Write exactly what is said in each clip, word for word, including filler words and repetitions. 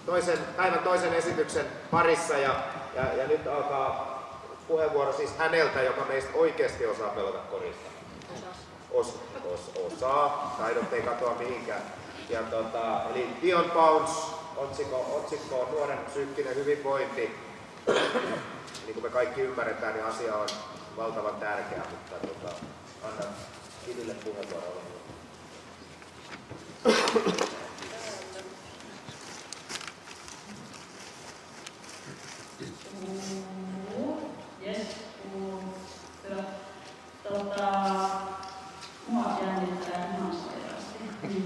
toisen, päivän toisen esityksen parissa ja, ja, ja nyt alkaa puheenvuoro siis häneltä, joka meistä oikeasti osaa pelata korista. Os, os, osaa, taidot ei katoa mihinkään. Ja tota, eli Dion Pounce, otsikko, otsikko on nuoren psyykkinen hyvinvointi. Niin kuin me kaikki ymmärretään, niin asia on valtavan tärkeä, mutta tota, annan Kiville puheenvuoroa. Yes. Hyvä. Tota, mua jännittää ihan sairaasti.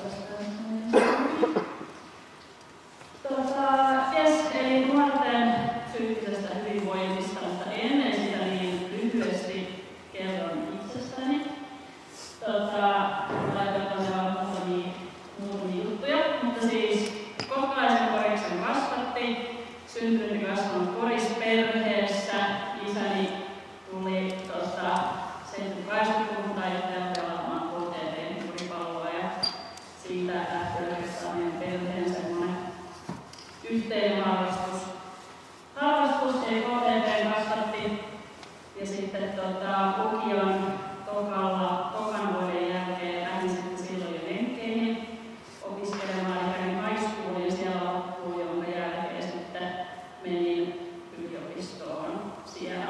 Tota, yes, eli nuorten psyykkisestä hyvinvoinnista, mutta ennen sitä niin lyhyesti kerron itsestäni. Tota, laitan tosiaan muutamia, muutamia juttuja, mutta siis kokkalaisen koriksen kasvatti. Syntynyt ja kasvanut korisperheessä. Isäni tuli tuosta seitsemänkymmentä-kahdeksankymmentäluvun taitteen pelaamaan K T P-koripalloa ja siitä lähti oikeastaan meidän perheen semmoinen yhteinen harrastus. Harrastus eli K T P kasvatti ja sitten tota, lukion tokalla, tokan vuoden jälkeen lähdin sitten silloin jo lenkkeihin opiskelemaan ja kävin high schoolin siellä loppuun, jonka jälkeen sitten menin yliopistoon siellä.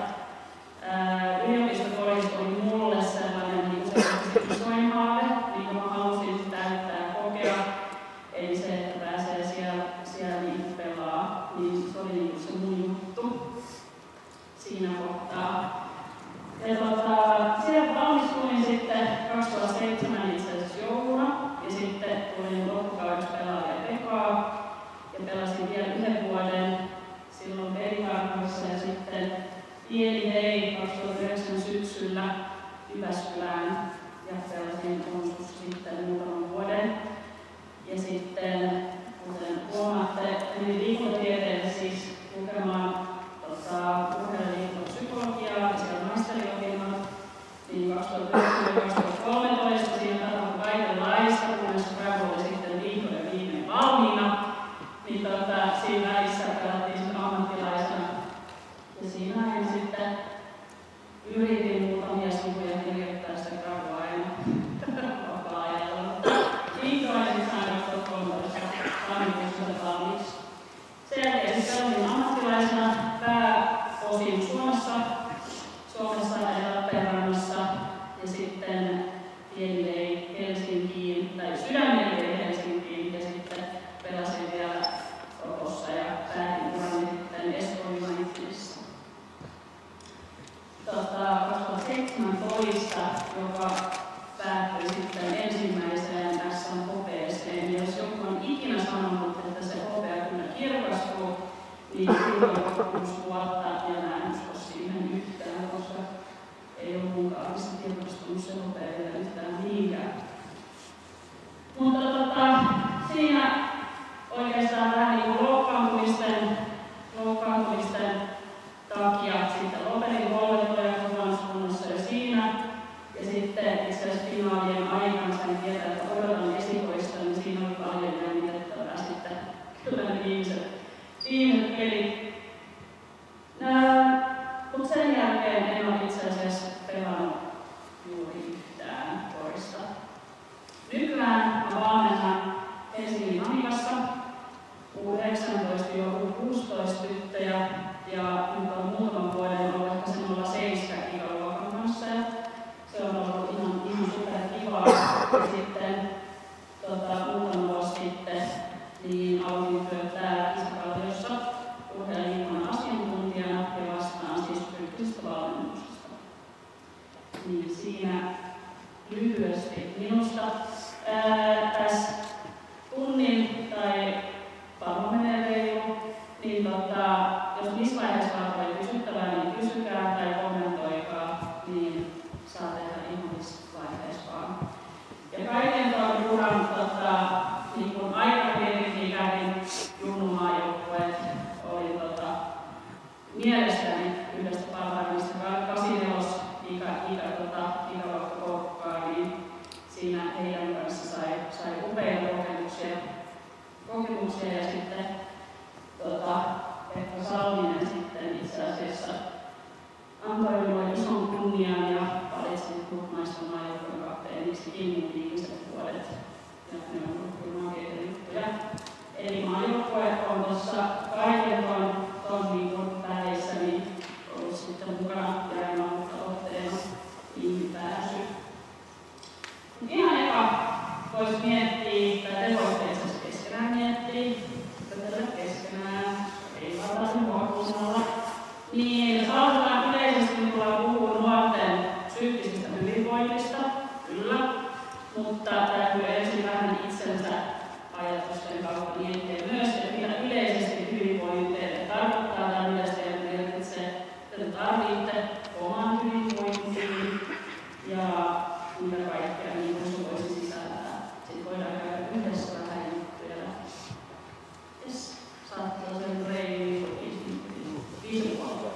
Ää, yliopistokoris oli mulle sellainen niin se isoin haave, niin kuin mä halusin täyttää kokea. Eli se, että pääsee siellä, siellä niin pelaa, niin se oli niin se mun juttu siinä kohtaa. Ja tota, siellä valmistuin sitten kaksituhattaseitsemän itse asiassa jouluna ja sitten tulin loppukaudeksi pelaamaan Pekaa ja pelasin vielä yhden vuoden silloin Peliharkoissa ja sitten pieni vei kaksituhattayhdeksän syksyllä Jyväskylään ja pelasin Onsussa sitten muutaman vuoden. Ja sitten, kuten huomaatte, menin liikuntatieteelle siis lukemaan tota, urheiluliikuntapsykologiaa ja siellä maisteriopinnot. Niin kaksituhattayhdeksän kaksituhattakolmetoista siinä tapahtui kaikenlaista, kunnes Scrabble oli sitten vihdoin viimein valmiina. Niin tota, siinä välissä pelattiin sitten ammattilaisena. Ja siinä en sitten yritin muutamia sivuja kirjoittaa sitä Scrabblea aina vapaa-ajalla. Mutta vihdoin sitten sain kaksituhattakolmetoista tammikuussa valmiiksi. Sen jälkeen sitten pelasin ammattilaisena pääosin Suomessa, Suomessa ja Lappeenrannassa ja sitten pieni vei Helsinkiin, tai sydämeni vei Helsinkiin ja sitten pelasin vielä Rokossa ja päätin urani sitten Espoon Unitedissa. Tota, kaksituhattaseitsemäntoista, joka päättyi sitten ensimmäiseen S M H P:seen. Jos joku on ikinä sanonut, että se H P kyllä kirkastuu, niin silloin on kuusi vuotta ja mä en usko siihen yhtään, koska ei ole munkaan mistä kirkastunut se H P vielä yhtään mihinkään. Mutta tota, siinä oikeastaan vähän niin kuin loukkaantumisten, loukkaantumisten takia sitten lopetin koulutuja kokonaisuudessa jo siinä. Ja sitten itse asiassa finaalien aikana sain tietää, että odotan esikoista, niin siinä oli paljon jännitettävää sitten kyllä ne viimeiset, viimeiset pelit. Mutta sen jälkeen en ole itse asiassa pelannut juuri yhtään korista. Nykyään mä valmennan Helsingin Nanikassa U yhdeksäntoista kuusitoista tyttöjä ja nyt on muutaman vuoden ollut ehkä se nolla seitsemän ikäluokan kanssa. Ja se on ollut ihan, ihan superkivaa. Ja sitten tota, muutama vuosi sitten niin aloitin työ täällä Isäkalliossa urheiluliikunnan asiantuntijana ja vastaan siis psyykkisestä valmennuksesta. Niin siinä lyhyesti minusta. Ää, tässä tunnin tai varmaan menee reilu, niin tota, jos missä vaiheessa on kysyttävää, niin kysykää tai kommentoikaa, niin saa tehdä ihan missä vaiheessa vaan. Ja kaiken tuon uran tota, niin kun aikavietin kävin junnumaajoukkueet oli tota, mielestäni yhdestä parhaimmista kahdeksankymmentäneljä ikä, ikä, tota, ikäluokkaporukkaa, niin siinä heidän kanssa sai, sai upeita kokemuksia, kokemuksia ja sitten Kingin viimeiset vuodet. Ja ne on ollut kyllä makeita juttuja. Eli maajoukkue on tuossa kaiken tuon, tuon viikon välissä niin ollut sitten mukana jäämään otteena niihin pääsy. Ihan eka voisi miettiä, tai te voitte itse asiassa keskenään miettiä, tätä keskenään, ei valtaisi mua kunnolla. Niin jos aloitetaan yleisesti, niin tullaan puhua nuorten psyykkisestä hyvinvoinnista, kyllä, mutta täytyy ensin vähän itsensä ajatusten kautta miettiä myös, että mitä yleisesti hyvinvointi teille tarkoittaa tai mitä se merkitsee, että te tarvitsette oman hyvinvointiin ja mitä kaikkea niin se voisi sisältää. Sitten voidaan käydä yhdessä vähän juttuja. Jes, saattaa sen reilu viisi vuotta.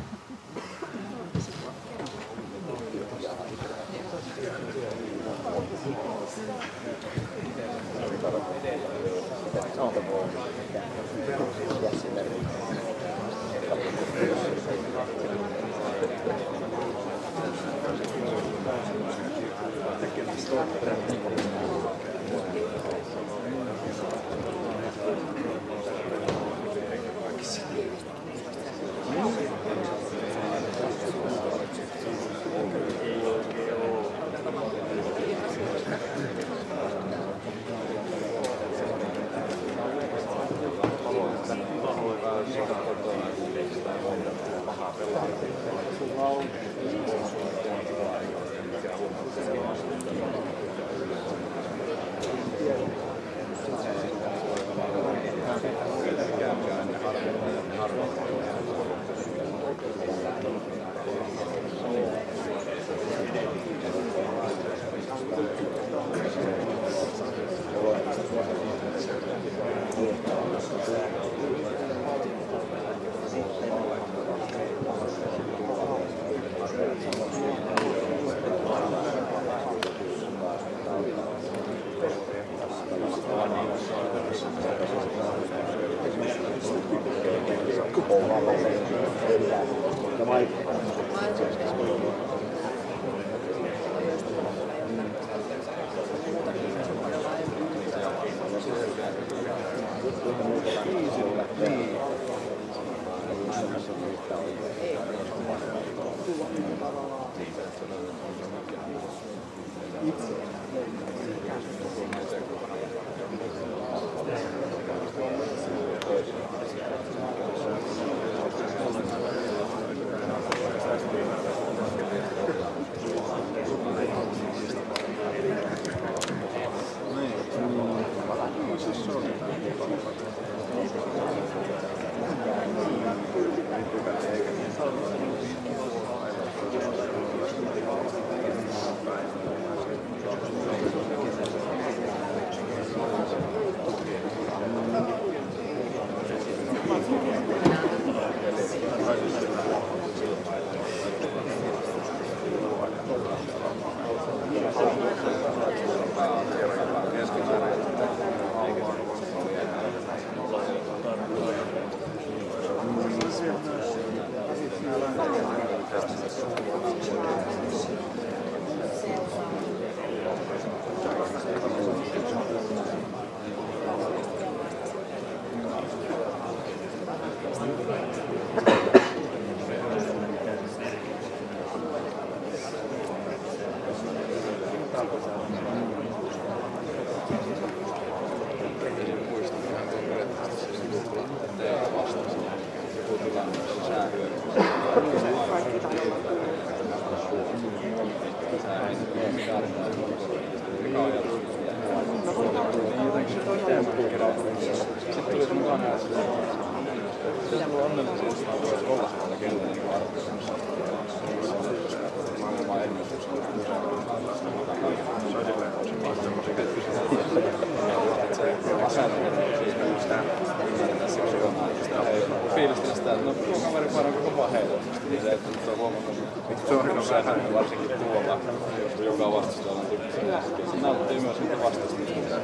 Fiilistellä sitä, että no tuo kaveri paranko kova heitä. Niin se, että tuo huomannut, että se on vähän varsinkin tuolla, joka vastustajalla on tykkää. Se nauttii myös niitä vastustajista.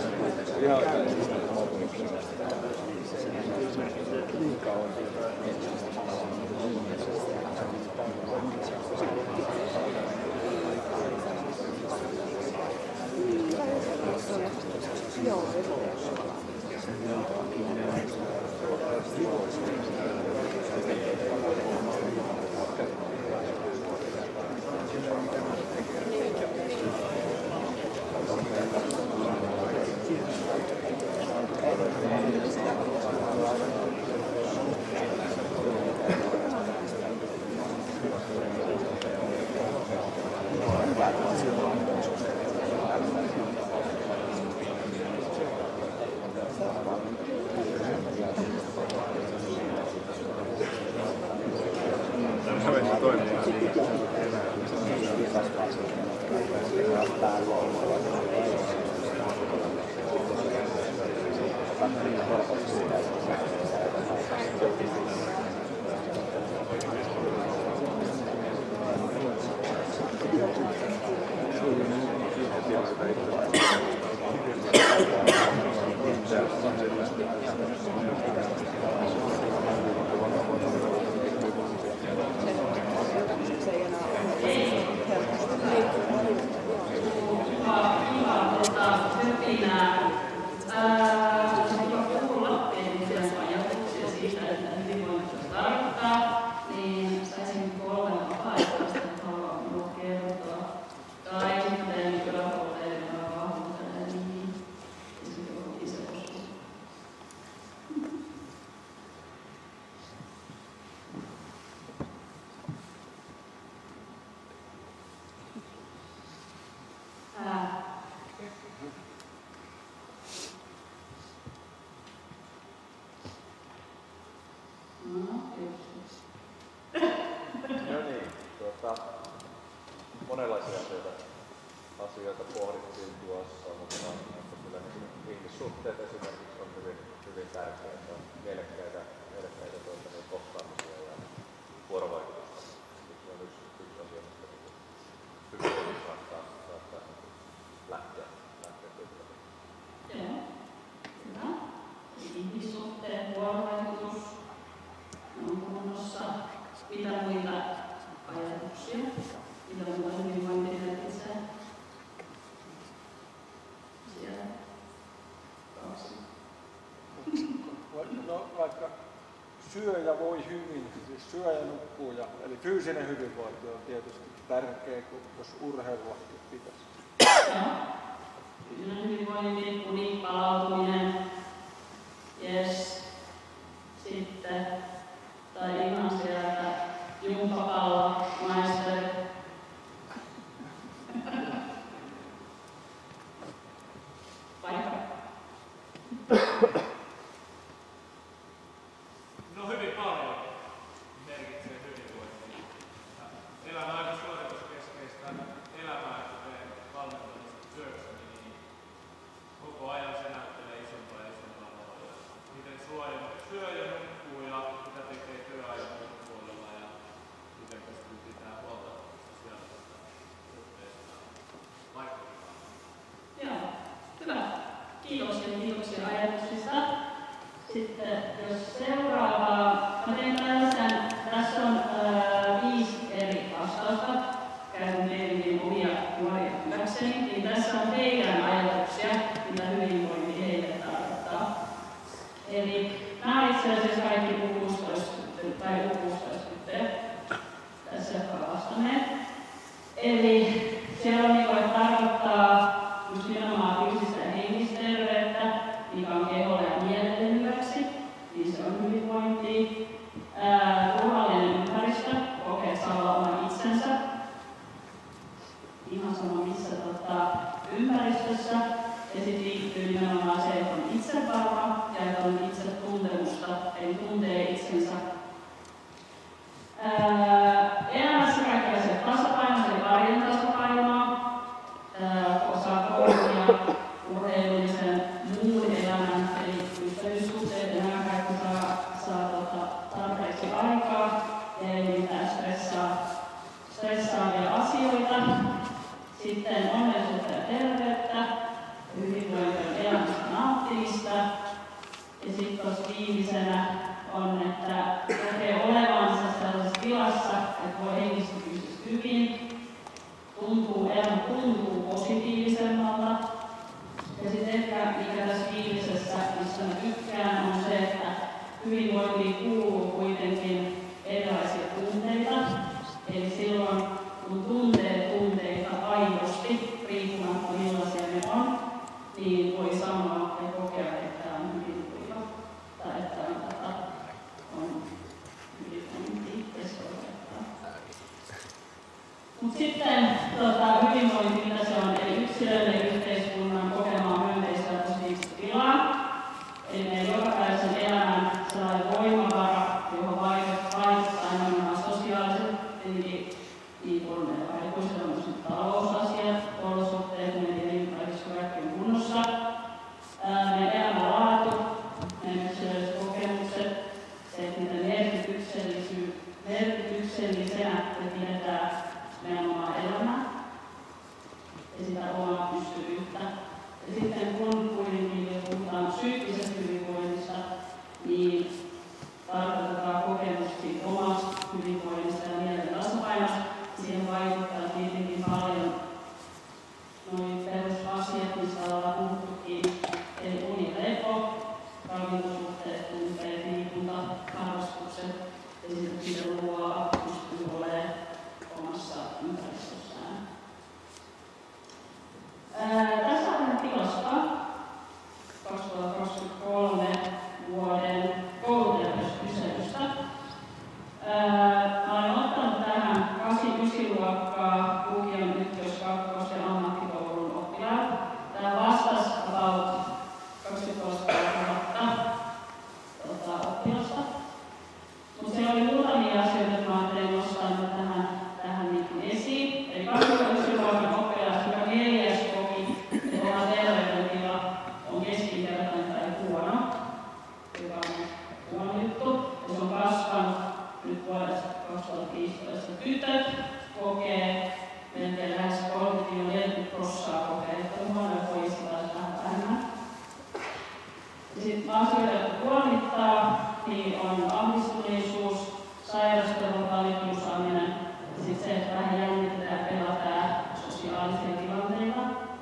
Ihan oikein. Liikaa on. Monenlaisia asioita, asioita pohdittiin tuossa, mutta kyllä ihmissuhteet esimerkiksi on hyvin, hyvin tärkeitä, on mielekkäitä, mielekkäitä tuota, niin kohtaamisia ja vuorovaikutusta. Se on yksi, yksi asia, mistä hyvin saattaa, saattaa lähteä, lähteä työtä. Joo, hyvä. Ihmissuhteet, vuorovaikutus on kunnossa. Mitä muita ajatuksia? Mitä muuta hyvinvointia merkitsee? Siellä. Kaksi. No, vaikka syö ja voi hyvin, siis syö ja nukkuu, ja, eli fyysinen hyvinvointi on tietysti tärkeä, jos urheiluakin pitäisi. Joo. Fyysinen hyvinvointi, uni, palautuminen. Yes. Sitten, tai ihan sieltä jumppapallo, maisteri. Vaikka. No hyvin paljon merkitsee hyvinvointia. Elämä on aika suorituskeskeistä elämää, kuten valmentamista työkseni, niin koko ajan se näyttelee isompaa ja isompaa roolia. Miten syö ja nukkuu ja mitä tekee työajan puolella ja miten pystyy pitämään huolta sosiaalisesta suhteesta vaikuttaa. Joo, hyvä. Kiitoksia, kiitoksia ajatuksista. Sitten jos seuraavaa, mä teen tällaisen, tässä on ää, viisi eri vastausta, käyn teidän omia nuoria hyväkseni, niin tässä on teidän ajatuksia, mitä hyvinvointi heille tarkoittaa. Eli nämä on itse asiassa kaikki U kuusitoista tai U kuusitoista tyttöjä tässä, jotka ovat vastanneet. Eli siellä on niin kuin tarkoittaa just nimenomaan fyysistä ja henkistä terveyttä, mikä on keholle ja mielelle hyväksi, niin se on hyvinvointia. Ää, turvallinen ympäristö, kokee, että saa olla oma itsensä. Ihan sama missä tota, ympäristössä. Ja sitten liittyy nimenomaan se, että on itsevarma ja että on itse tuntemusta, eli tuntee itsensä. Ää, elämässä kaikenlaisia tasapainoa, eli arjen tasapainoa, ää, osaa koulua, urheilullisen muun elämän, eli ystävyyssuhteet ja nämä kaikki saa, saa tota, tarpeeksi aikaa ja ei mitään stressaa, stressaavia asioita. Sitten onnellisuutta ja terveyttä, hyvinvointi on elämästä nauttimista. Ja sitten tuossa viimeisenä on, että kokee olevansa sellaisessa tilassa, että voi henkisesti fyysisesti hyvin, tuntuu, elämä tuntuu positiivisemmalta. Ja sitten ehkä, mikä tässä viimeisessä, missä mä tykkään, on se, että hyvinvointiin kuuluu kuitenkin erilaisia tunteita. Eli silloin, kun tuntee tunteita aidosti, riippumatta millaisia ne on, niin voi sanoa ja kokea, että on hyvinvoiva. Tai että on, tätä, on hyvinvointi ja se oikeuttaa. Mutta sitten tota, hyvinvointi, mitä se on, eli yksilön ja yhteiskunnan kokemaa myönteistä ja positiivista tilaa. Eli meidän jokapäiväisen elämän sellainen voimavara, johon vaikuttaa nimenomaan sosiaaliset, eli niin kuin aikuisilla on talousasiat, olosuhteet, meidän ympäristö, kaikki on kunnossa. Meidän elämänlaatu, asioita, jotka kuormittaa, niin on ahdistuneisuus, sairastelun alikiusaaminen, sitten se, että vähän jännitetään ja pelätään sosiaalisia tilanteita.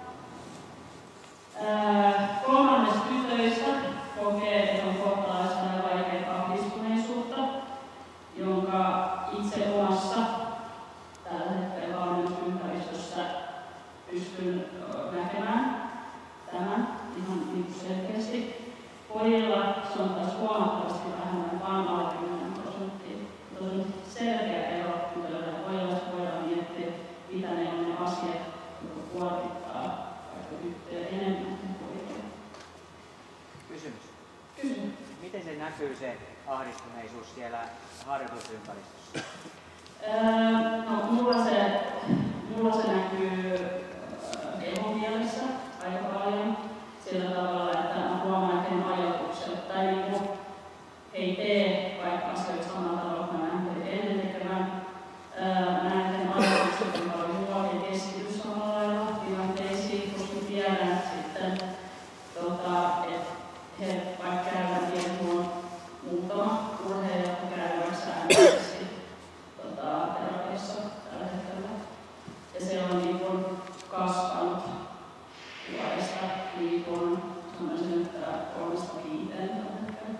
Ää, kolmannes tytöistä kokee, että on kohtalaista ja vaikeaa ahdistuneisuutta, jonka itse omassa tällä hetkellä valmennusympäristössä pystyn näkemään tämän ihan niin selkeästi. Pojilla se on taas huomattavasti vähemmän, vaan alle kymmenen prosenttia. Se on selkeä ero tytöillä ja pojilla, voidaan miettiä, mitä ne on ne asiat, jotka kuormittaa vaikka tyttöjä enemmän kuin pojilla. Kysymys. Kysymys. Miten se näkyy se ahdistuneisuus siellä harjoitusympäristössä? Öö, no, mulla se, mulla se näkyy kehomielessä aika paljon sillä tavalla, että mä huomaan, että ne ajatukset tai niinku he ei tee vaikka asioita samalla tavalla, kun mä näen heitä ennen tekemään. Öö, mä näen, että ne ajatukset on paljon muualla, he keskity samalla lailla tilanteisiin, koska tiedän sitten, tota, että he vaikka käydään vielä, mulla on muutama urheilija, jotka käyvät säännöllisesti tota, terapiassa tällä hetkellä. Ja se on niin kuin kasvanut vuodesta niin kuin sanoisin, että kolmesta viiteen tällä hetkellä.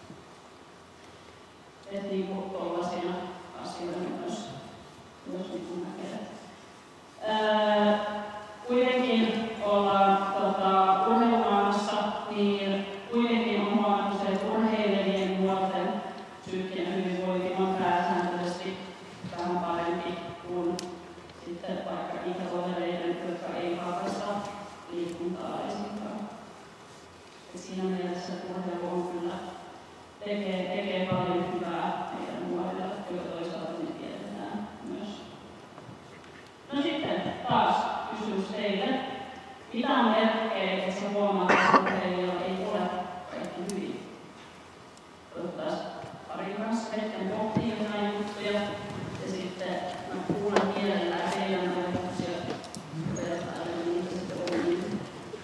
Että niin kuin tollaisia asioita myös, myös niin kuin näkee. Ää, kuitenkin ollaan tota, urheilumaailmassa, niin kuitenkin on huomattu se, että urheilijoiden nuorten psyykkinen hyvinvointi on pääsääntöisesti vähän parempi kuin sitten vaikka ikätovereiden, jotka ei harrasta liikuntaa laisinkaan. Siinä mielessä urheilu on kyllä tekee, tekee paljon hyvää meidän nuorille, joita toisaalta me tiedetään myös. No sitten taas kysymys teille. Mitä on merkkejä, että sä huomaat, että urheilijalla ei ole kaikki hyvin? Otettaisiin parin kanssa hetken pohtia jotain juttuja ja sitten mä kuulen mielellään teidän ajatuksia vertailla niitä sitten omiin.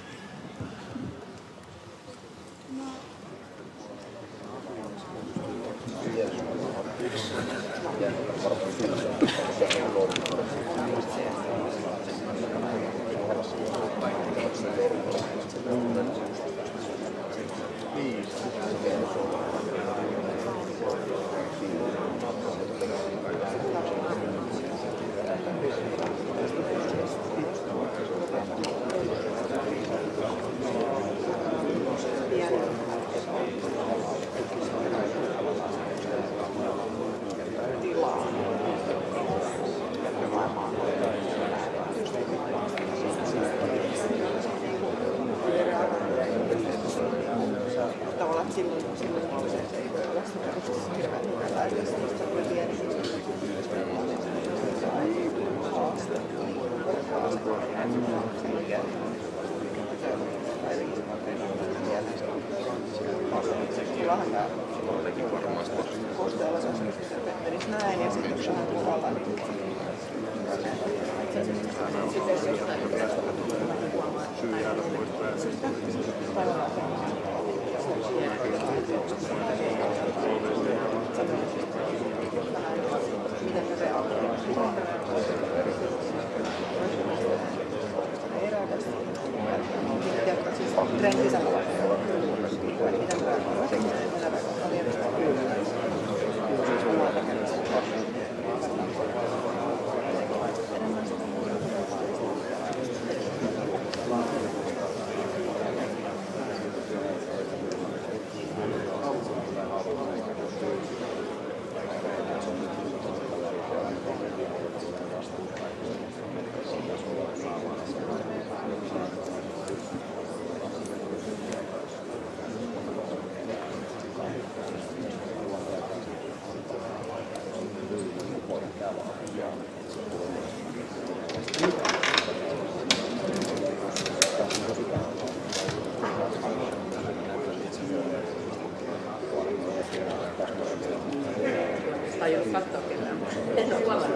Tajunnut katsoa ketään. En ole huomannut.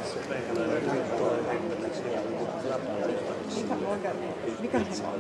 Mikä se on?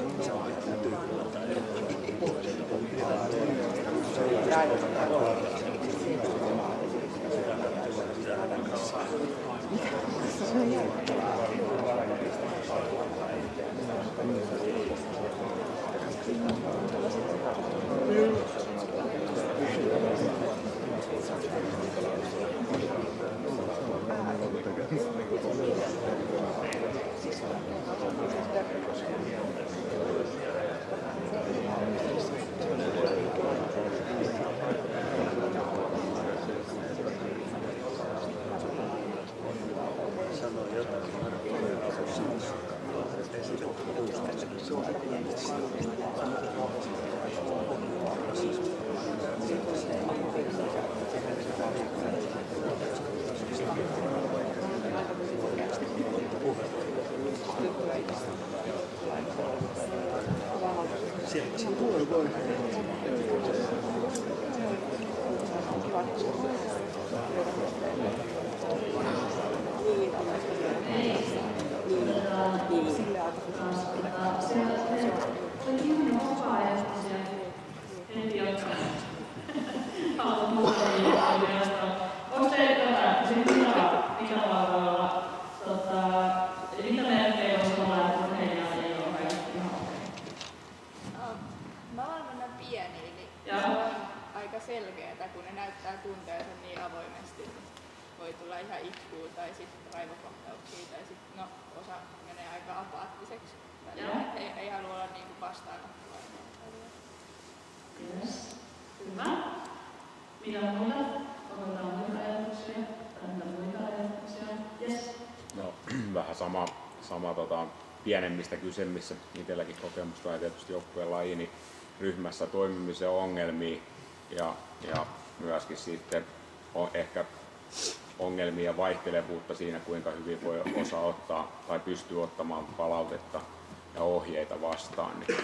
Sama, sama tota, pienemmistä kyse, missä itselläkin kokemusta ja tietysti joukkueen laji, niin ryhmässä toimimisen ongelmia ja, ja myöskin sitten on ehkä ongelmia ja vaihtelevuutta siinä, kuinka hyvin voi osaa ottaa tai pystyy ottamaan palautetta ja ohjeita vastaan, niin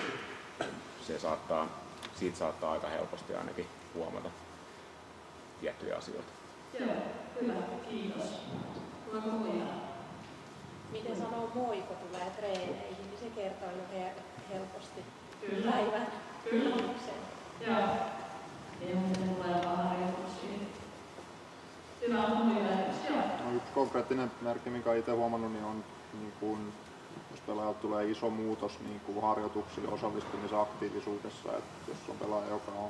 se saattaa, siitä saattaa aika helposti ainakin huomata tiettyjä asioita. Joo, hyvä, kiitos. Voiko muita? Miten sanoo moi, kun tulee treeneihin, niin se kertoo jo helposti Kyllä. päivän. Kyllä. Joo. Ei muuten tulee vaan harjoituksia. Hyvä on hyvä. Joo. No, yksi konkreettinen merkki, mikä olen itse huomannut, niin on, niin kun, jos pelaajalta tulee iso muutos niin kun harjoituksille osallistumisaktiivisuudessa. Että jos on pelaaja, joka on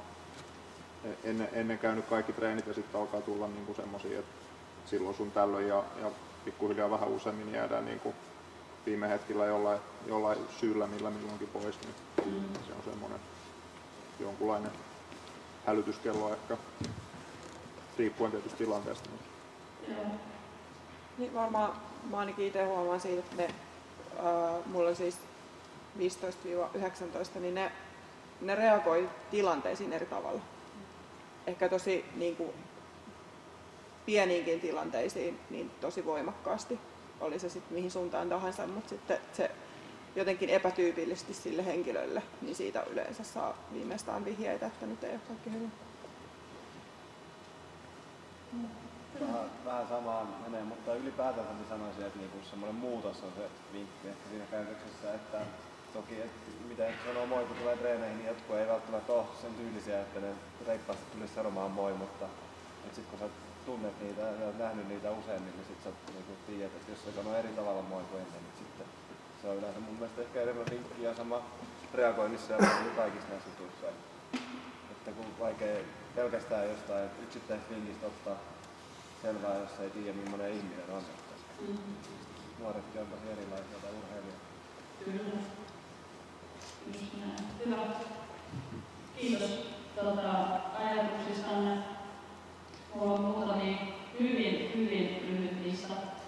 ennen, ennen käynyt kaikki treenit ja sitten alkaa tulla niin semmoisia, että silloin sun tällöin ja, ja pikkuhiljaa vähän useammin jäädään niin kuin viime hetkellä jollain, jollain syyllä millä milloinkin pois, niin mm. se on semmoinen jonkunlainen hälytyskello ehkä, riippuen tietysti tilanteesta. Joo. Niin varmaan mä ainakin itse huomaan siitä, että ne, äh, mulla on siis viisitoista yhdeksäntoista, niin ne, ne reagoi tilanteisiin eri tavalla. Ehkä tosi niin kuin, pieniinkin tilanteisiin niin tosi voimakkaasti, oli se sitten mihin suuntaan tahansa, mutta sitten se jotenkin epätyypillisesti sille henkilölle, niin siitä yleensä saa viimeistään vihjeitä, että nyt ei ole kaikki hyvin. Vähän, vähän samaan menee, mutta ylipäätänsä niin sanoisin, että niinku semmoinen muutos on se vinkki ehkä siinä käytöksessä, että toki, että miten sanoo moi kun tulee treeneihin, niin jotkut ei välttämättä ole sen tyylisiä, että ne reippaasti tulisi sanomaan moi, mutta sitten kun sä tunnet niitä ja olet nähnyt niitä usein, niin sitten sä niinku tiedät, että jos se on eri tavalla moi kuin ennen, niin sitten se on yleensä mun mielestä ehkä enemmän vinkki ja sama reagoinnissa ja kaikissa näissä jutuissa. Että kun vaikea pelkästään jostain yksittäisestä vinkistä ottaa selvää, jos ei tiedä millainen ihminen on. Mm-hmm. Nuoretkin on tosi erilaisia tai urheilijoita. Kyllä. Just näin. Hyvä. Kiitos tuota, ajatuksistanne. Mulla on muutamia hyvin, hyvin lyhyt lista.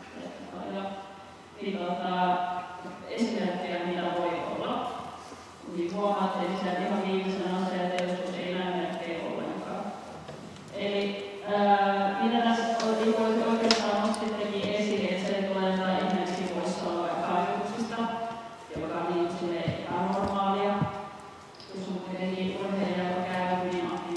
Niin, tuota, esimerkkejä, mitä voi olla. Niin huomaatte, että sieltä ihan viimeisenä on se, että joskus ei näe merkkejä ollenkaan. Eli ää, mitä tässä oikeastaan nostittekin esille, että se tulee jotain ihmeen sivuissa vaikka harjoituksista, joka on niin sinne epänormaalia. Jos on kuitenkin urheilija, joka käy hyvin aktiivisesti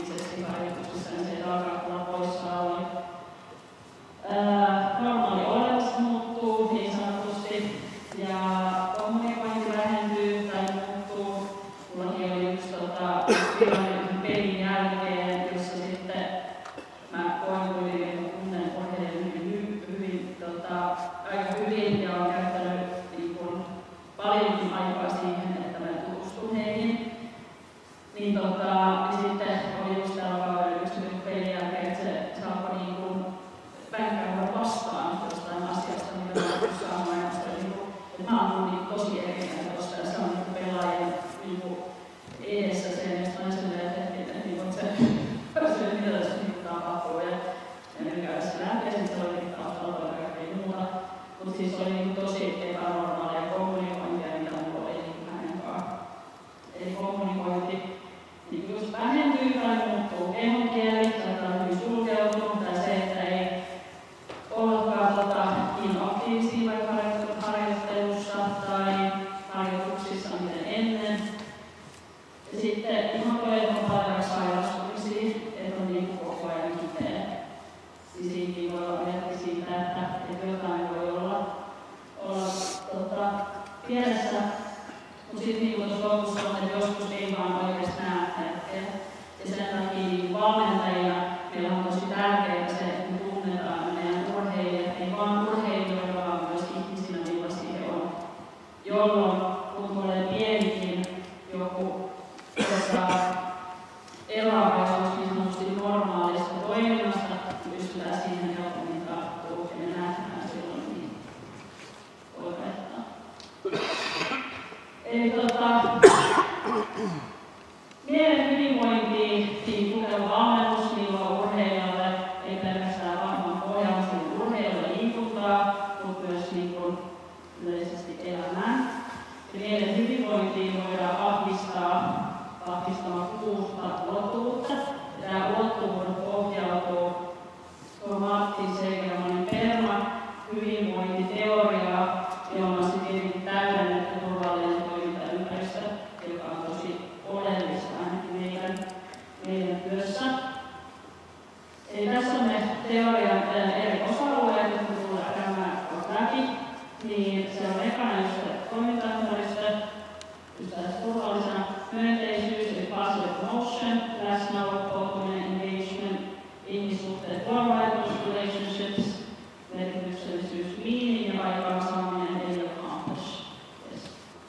työssä. Eli tässä on ne teorian eri osa-alueet, jotka tullaan käymään läpi. Niin se on ekana just se toimintaympäristö, just tässä turvallisena, myönteisyys, eli positive emotion, läsnäolo, engagement, ihmissuhteet, vuorovaikutus, relationships, merkityksellisyys, meaning ja aikaansaaminen, eli accomplish. Yes.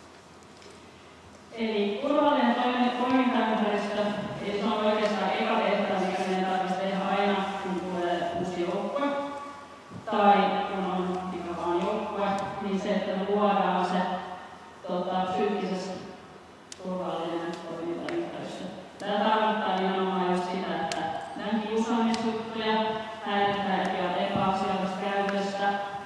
Eli turvallinen toimintaympäristö, eli se on oikeastaan eka tehtävä, mikä meidän tarvitsisi tehdä aina, kun tulee uusi joukkue, tai kun on mikä vaan joukkue, niin se, että me luodaan se tota, psyykkisesti turvallinen toimintaympäristö. Tämä tarkoittaa nimenomaan just sitä, että nämä kiusaamisjuttuja, häirintää ja epäasiallista käytöstä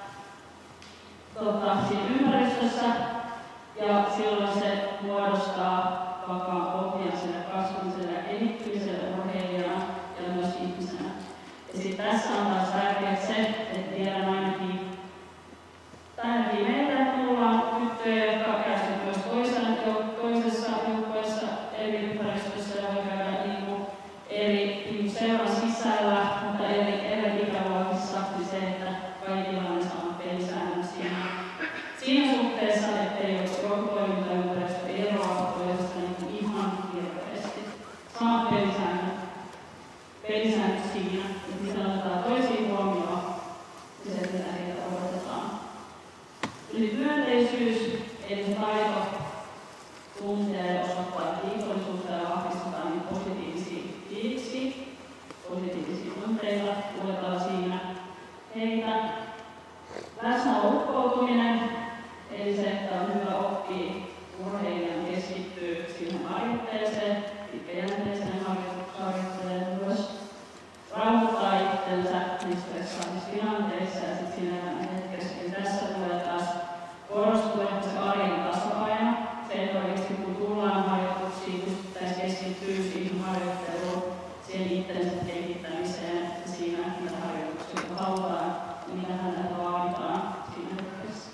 tota, siinä ympäristössä, ja silloin se muodostaa vakaan pohjan sille kasvamiselle ja kehittymiselle urheilijana ja myös ihmisenä. Ja sitten tässä on taas tärkeää se, että tiedän ainakin ainakin meiltä, että minulla on tyttöjä, jotka kärsivät myös toisen, toisessa joukkueessa eri ympäristössä ja voi käydä niin eri niin seuran sisällä, mutta eri, eri ikäluokissa, niin se, että kaikilla on samat pelisäännöt siinä. Siinä suhteessa, ettei joku toimintaympäristö eroa toisesta niin ihan hirveästi. Samat pelisäännöt, pelisäännöt siinä, että mitä otetaan toisiin huomioon ja se, mitä heitä odotetaan. Eli myönteisyys, eli se taito tuntea ja osoittaa kiitollisuutta ja vahvistaa niin positiivisia fiiliksiä, positiivisia tunteita, luetaan siinä heitä. Läsnäolo uppoutuminen, eli se, että on hyvä oppia urheilijan keskittyy siihen harjoitteeseen, pitkäjänteiseen harjoitteeseen myös. Rauhoittaa itsensä niissä stressaavissa tilanteissa ja sitten siinä hetkessä, eli tässä tulee taas korostuu ehkä se arjen tasapaino. Se, että oikeasti kun tullaan harjoituksiin, pystyttäisiin keskittyä siihen harjoitteluun, siihen itsensä kehittämiseen ja siinä, mitä harjoituksia halutaan ja mitä häneltä vaaditaan siinä hetkessä.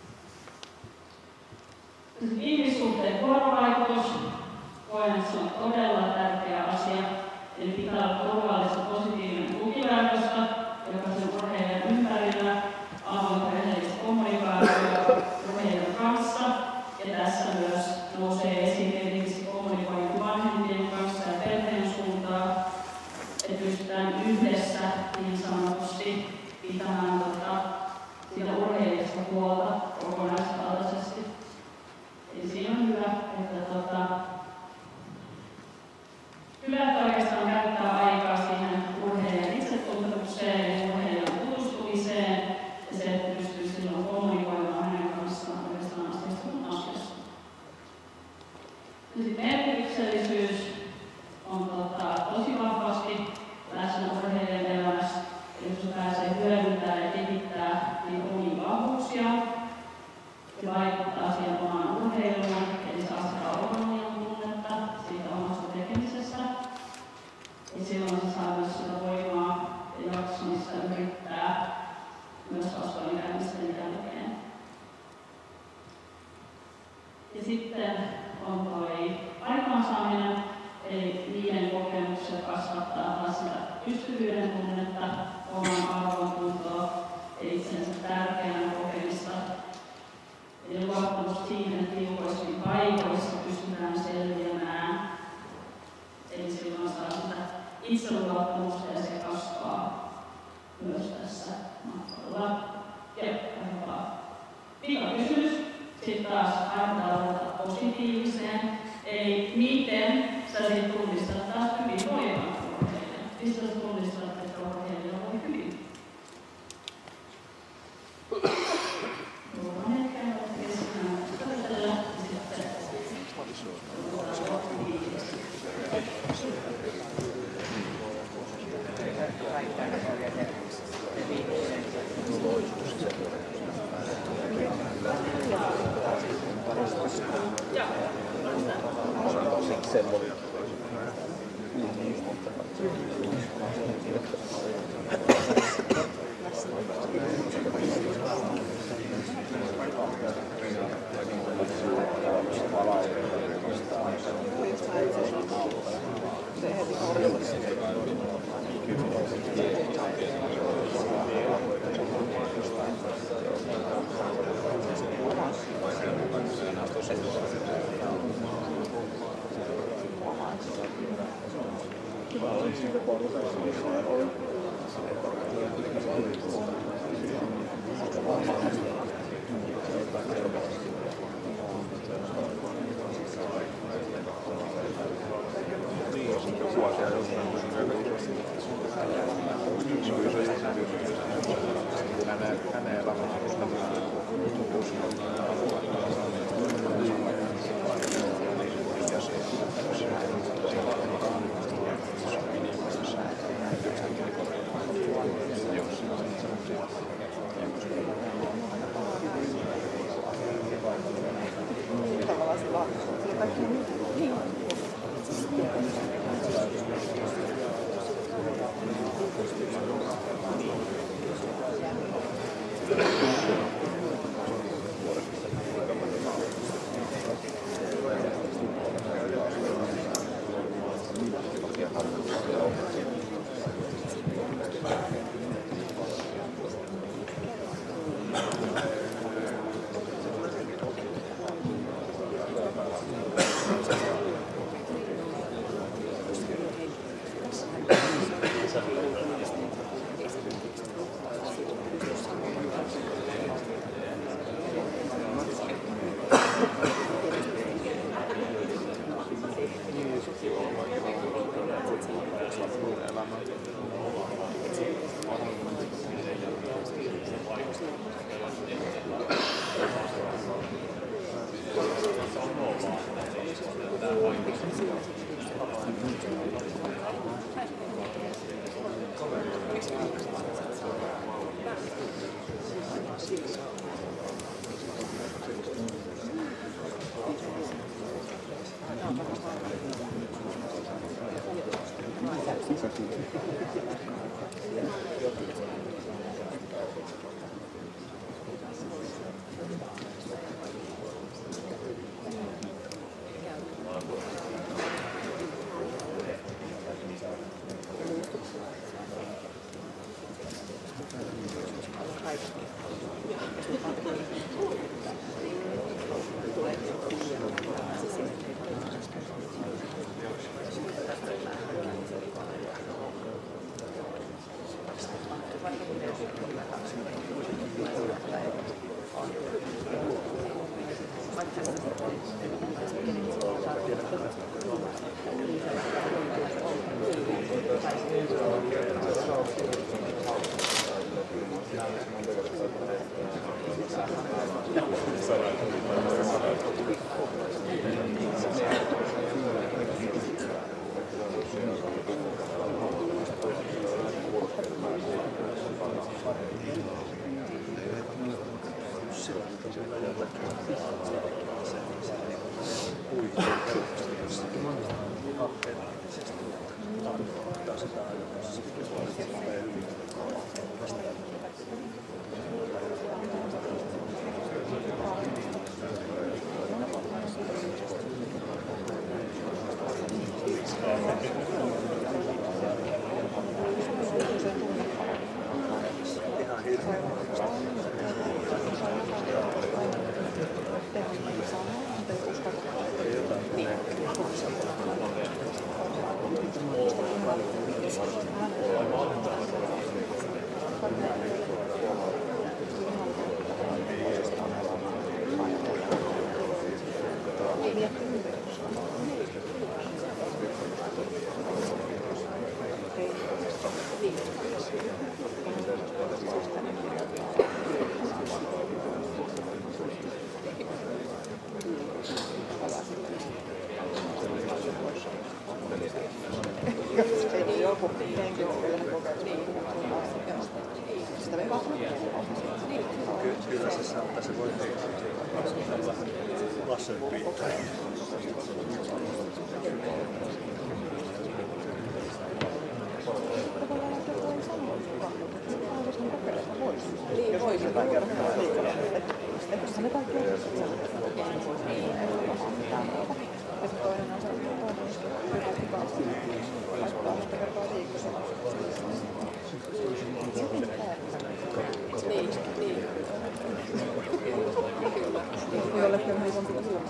Ihmissuhteen vuorovaikutus. Koen, että se on todella tärkeä asia. Eli pitää olla turvallista positiivinen tukiverkosto, joka sen urheilijan ympärillä, avointa rehellistä kommunikaatiota urheilijan kanssa. Ja tässä myös nousee esiin erityisesti kommunikointi vanhempien kanssa ja perheen suuntaan, että pystytään yhdessä niin sanotusti pitämään tota, siitä urheilijasta huolta kokonaisvaltaisesti. Eli siinä on hyvä, että tota, hyvä, että oikeastaan käyttää aikaa siihen urheilijan itsetuntemukseen ja urheilijan tutustumiseen ja se, että pystyy silloin kommunikoimaan hänen kanssaan oikeastaan asiasta asiasta. Ja sitten merkityksellisyys on tota, tosi vahvasti läsnä urheilijan elämässä. Eli jos pääsee hyödyntämään ja kehittämään niin omia vahvuuksiaan ja vaikuttaa siihen omaan urheiluun, eli saa sitä autonomian tunnetta siitä omasta tekemisestä. Ja silloin se saa myös sitä voimaa ja jaksamista yrittää myös vastoinkäymisten jälkeen. Ja sitten on toi aikaansaaminen, eli niiden kokemukset kasvattaa taas sitä pystyvyyden tunnetta, oman arvon tuntoa ja itsensä tärkeänä kokemista. Eli luottamus siihen, että tiukoissakin paikoissa pystytään selviämään. Eli silloin saa sitä itseluottamusta ja se kasvaa myös tässä matkalla. Ja hyvää. Pikakysymys. Sitten taas aina positiiviseen. Eli miten sä sitten tunnistat taas hyvinvoivan urheilijan? Mistä sä tunnistat, että urheilija voi hyvin? Luovan hetken keskenään käsitellä ja sitten Se heti hyvykoulutuksessa ollut. Kyllä se saattaa, se voi olla vasenpiirtäjä. Niin, voisi jotain kertaa. Että jos ne kaikki on ja se toinen on se toinen kanssa. Vastaa monta kertaa viikossa. Niin, niin. Jollekin helpompi kuulla.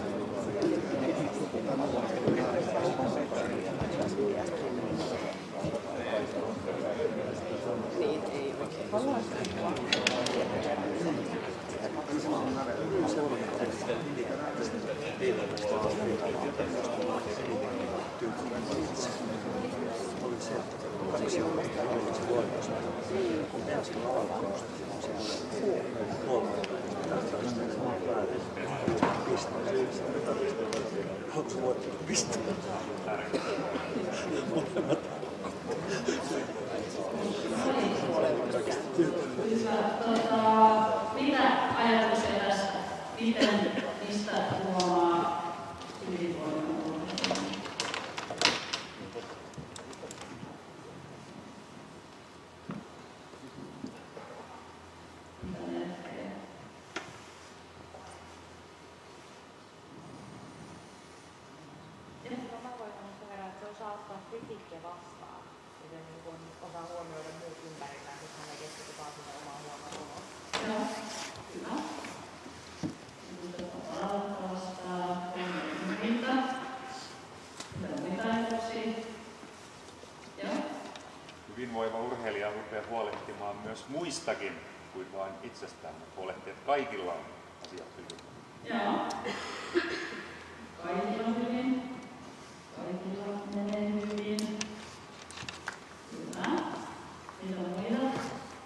Mitä ajatuksia tästä? Miten niistä huomaa hyvinvoinnin urheilua? Mitä ne tekee? Mä voin sanoa sen verran, että se osaa ottaa kritiikkiä vastaan. Ja se niin kun osaa huomioida muut ympärillä, että hän ei keskity vaan sinne omaan huomioon. Joo, hyvä. Mitä ottaa vastaan? Mitä? Mitä muita ajatuksia? Joo. Hyvinvoiva urheilija rupeaa huolehtimaan myös muistakin kuin vain itsestään. Huolehtii, että kaikilla on asiat hyvin. Joo. Kaikilla on hyvin. Kaikilla menee hyvin. Hyvä. Mitä muita?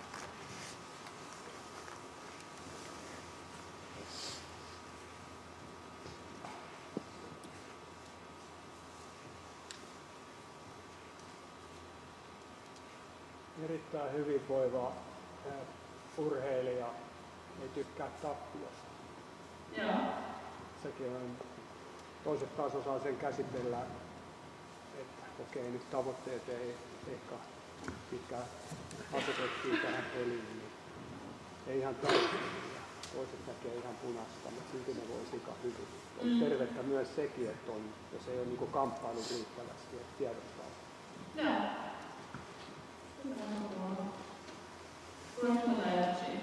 Erittäin hyvinvoiva urheilija ei tykkää tappiosta. Joo. Sekin on, toiset taas osaa sen käsitellä, että okei, nyt tavoitteet ei ehkä pitkään asetettiin tähän peliin, niin ei ihan täysin. Toiset näkee ihan punaista, mutta silti ne voi sika hyvin. On Mm. tervettä myös sekin, että on, jos ei ole niin kamppailut riittävästi, että tiedostaa. Joo. Kuinka muuta ajatuksia?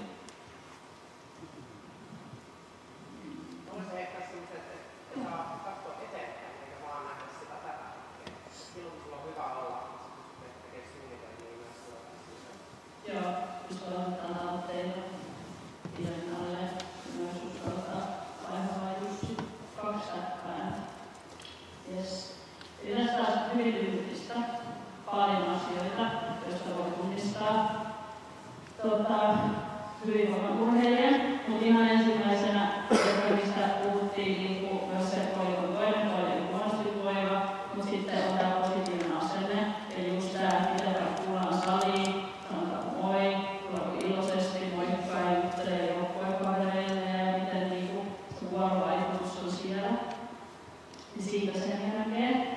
On se ehkä sellaiset, että saa katsoa eteenpäin, eikä vaan nähdä sitä tätä hetkeä. Silloin kun sulla on hyvä olla, niin sä pystyt tekemään suunnitelmia myös tulevaisuudessa. Joo, uskaltaa tavoitteita pidemmälle. Myös uskaltaa vaihtaa Jussi kaksi äppää. Yes. Eli tästä on hyvin lyhytistä. Paljon asioita, joista voi tunnistaa tota, hyvinvoivan urheilijan. Mutta ihan ensimmäisenä, mistä puhuttiin, niin myös se kolikon toinen puoli on huonosti voiva, mutta sitten on tämä positiivinen asenne. Eli just tämä, miten kuullaan saliin, sanotaan moi, tulee iloisesti, moikkaa, juttelee joukkuekavereille ja miten niinku, se vuorovaikutus on siellä. Ja siitä sen jälkeen.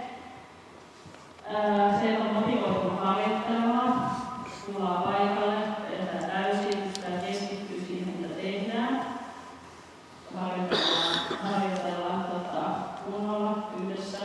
Se on motivoitunut harjoittelemaan, tullaan paikalle, edetään täysin, pystytään keskittyä siihen, mitä tehdään. Harjoitellaan, harjoitellaan tota, kunnolla yhdessä.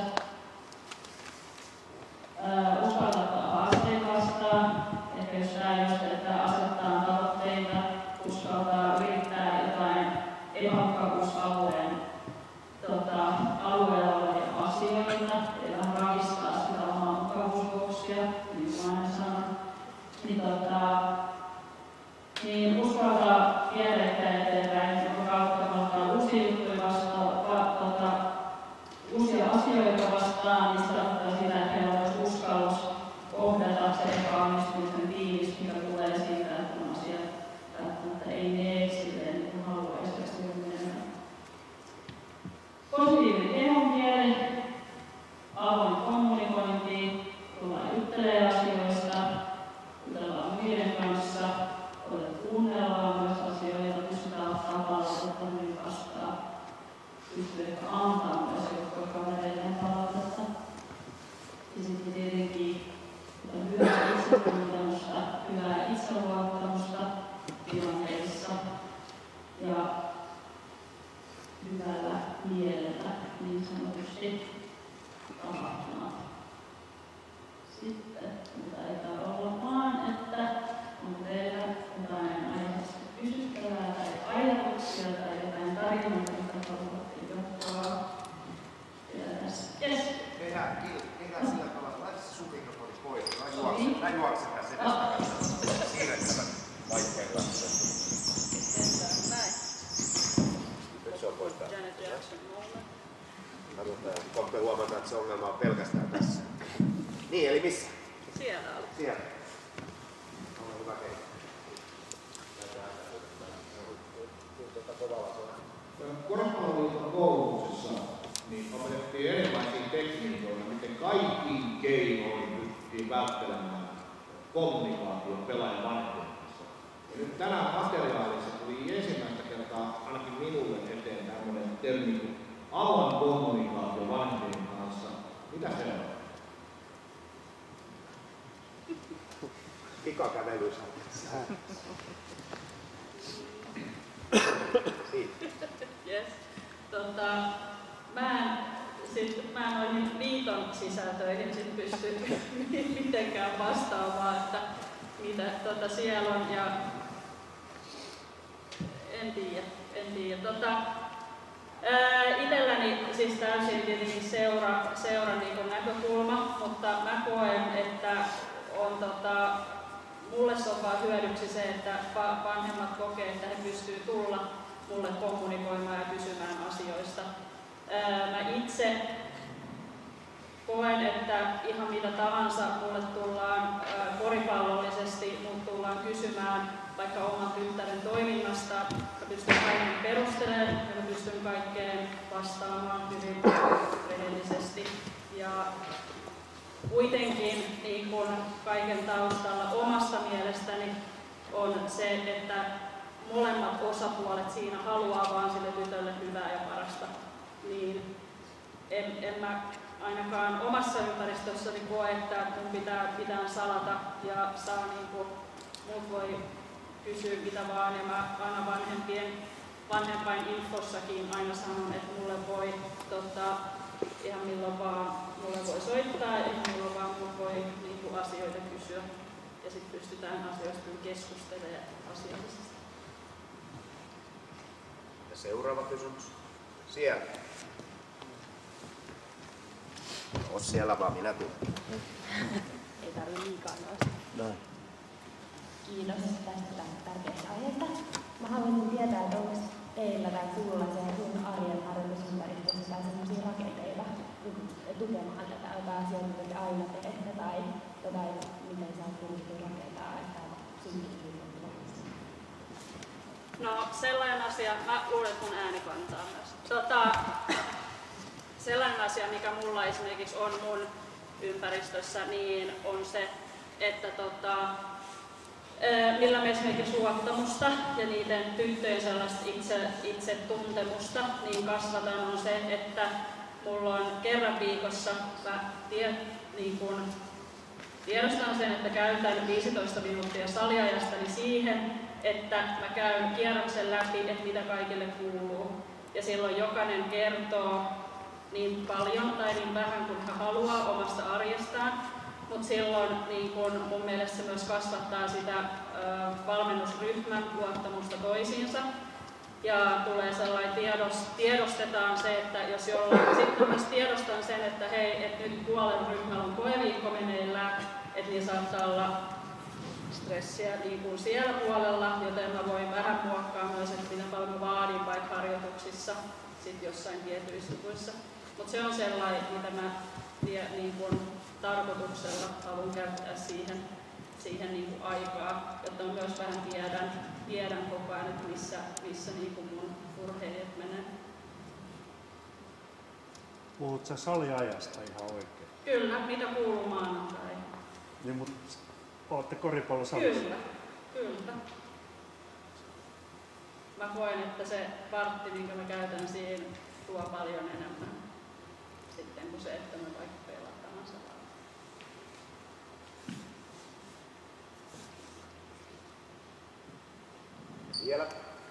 Ää, uskaltaa haasteita vastaan, ehkä jos tämä just, että asettaa tavoitteita, uskaltaa yrittää jotain epämukavuusalueen tota, alueella olevia asioita, eli vähän ravistaa sitä omaa mukavuusboksia, niin kuin aina sanon. Niin, tota, niin uskaltaa viedä eteenpäin, jonka kautta ottaa uusia juttuja vastaan, va, tota, uusia asioita vastaan, niin se tarkoittaa sitä, että heillä on myös uskallus kohdata se epäonnistumisen tiivis, mikä tulee siitä, että on asiat välttämättä ei mene silleen, niin kuin haluaisi mennä. Positiivinen kehonkieli, avoin kommunikointi, tullaan juttelee asioista, jutellaan muiden kanssa, kuunnellaan myös asioita, pystytään ottaa palautetta hyvin vastaan, pystyy ehkä antaa myös joukkuekavereilleen palautetta. Ja sitten tietenkin on hyvää itsetuntemusta, hyvää itseluottamusta tilanteissa ja hyvällä mielellä niin sanotusti tapahtumat. Sitten, mitä ei tarvitse olla vaan, että on teillä jotain aiheesta kysyttävää tai ajatuksia tai jotain tarinoita, joita haluatte jatkaa. Yes. Tehdään, tehdään sillä tavalla, laita se sun mikrofoni pois. Mä juoksen, mä juoksen tässä edestä. Siirrettävän. Vaikkeen kanssa. Näin. Nyt se on pois täältä. Janet Jackson moment. Katsotaan, kohta huomata, että se ongelma on pelkästään tässä. Niin, eli missä? Siellä oli. Siellä. On hyvä keino. Koripalloliiton koulutuksessa niin opetettiin erilaisia tekniikoita, miten kaikkiin keinoin pystyttiin välttelemään kommunikaation pelaajan vanhempien kanssa. Ja nyt tänään materiaalissa tuli ensimmäistä kertaa ainakin minulle eteen tämmöinen termi kuin avoin kommunikaatio vanhempien kanssa. Mitä se on? Pikakävely. Yes. Tota, mä en, sit, mä en noihin liiton sisältöihin sit pysty mitenkään vastaamaan, että mitä tota siellä on ja en tiedä, en tiedä. Tota, ää, itelläni siis täysin tietenkin seura, seura niin näkökulma, mutta mä koen, että on tota, mulle sopaa hyödyksi se, että vanhemmat kokee, että he pystyy tulla mulle kommunikoimaan ja kysymään asioista. Mä itse koen, että ihan mitä tahansa mulle tullaan koripallollisesti, mut tullaan kysymään vaikka oman tyttären toiminnasta. Mä pystyn kaiken perustelemaan ja mä pystyn kaikkeen vastaamaan hyvin rehellisesti. Ja kuitenkin niin kun kaiken taustalla omasta mielestäni on se, että molemmat osapuolet siinä haluaa vaan sille tytölle hyvää ja parasta. Niin en, en mä ainakaan omassa ympäristössäni koe, että mun pitää pitää salata ja saa niinku, muut voi kysyä mitä vaan ja mä aina vanhempien vanhempain infossakin aina sanon, että mulle voi tota, ihan milloin vaan mulle voi soittaa ja ihan milloin vaan mulle voi niinku, asioita kysyä ja sitten pystytään asioista keskustelemaan asiallisesti. Ja seuraava kysymys. Siellä. Oot siellä vaan, minä tulen. Ei tarvitse liikaa noista. Noin. Kiitos tästä tärkeästä aiheesta. Mä haluaisin tietää, että onko teillä tai sulla se sun arjen harjoitusympäristössä tai sellaisia rakenteita tukemaan tätä jotain asioita, mitä te aina teette tai jotain, miten sä oot pyrkinyt rakentaa, että syntyy No sellainen asia, mä luulen, että mun ääni kantaa myös. Tota, sellainen asia, mikä mulla esimerkiksi on mun ympäristössä, niin on se, että tota, millä me esimerkiksi luottamusta ja niiden tyttöjen sellaista itse, itsetuntemusta niin kasvataan on se, että mulla on kerran viikossa, mä tie, niin kun, tiedostan sen, että käytän viisitoista minuuttia saliajastani siihen, että mä käyn kierroksen läpi, että mitä kaikille kuuluu. Ja silloin jokainen kertoo niin paljon tai niin vähän kuin hän haluaa omasta arjestaan, mutta silloin niin kun mun mielestä se myös kasvattaa sitä ö, valmennusryhmän luottamusta toisiinsa. Ja tulee sellainen tiedos, tiedostetaan se, että jos jollain, sitten myös tiedostan sen, että hei, että nyt puolen ryhmällä on koeviikko meneillään, että niin saattaa olla stressiä niin kuin siellä puolella, joten mä voin vähän muokkaa myös, että mitä paljon mä vaadin vaikka harjoituksissa sit jossain tietyissä jutuissa. Mutta se on sellainen, mitä mä tie, niin kuin tarkoituksella haluan käyttää siihen, siihen niin kuin aikaa, jotta mä myös vähän tiedän, tiedän koko ajan, että missä, missä niin kuin mun urheilijat menee. Puhut sä saliajasta ihan oikein? Kyllä, mitä kuuluu maanantai. Niin, mutta ootte koripallosalissa? Kyllä, kyllä. Mä koen, että se vartti, minkä mä käytän siihen, tuo paljon enemmän sitten kuin se, että me vaikka pelataan salaa. Vielä?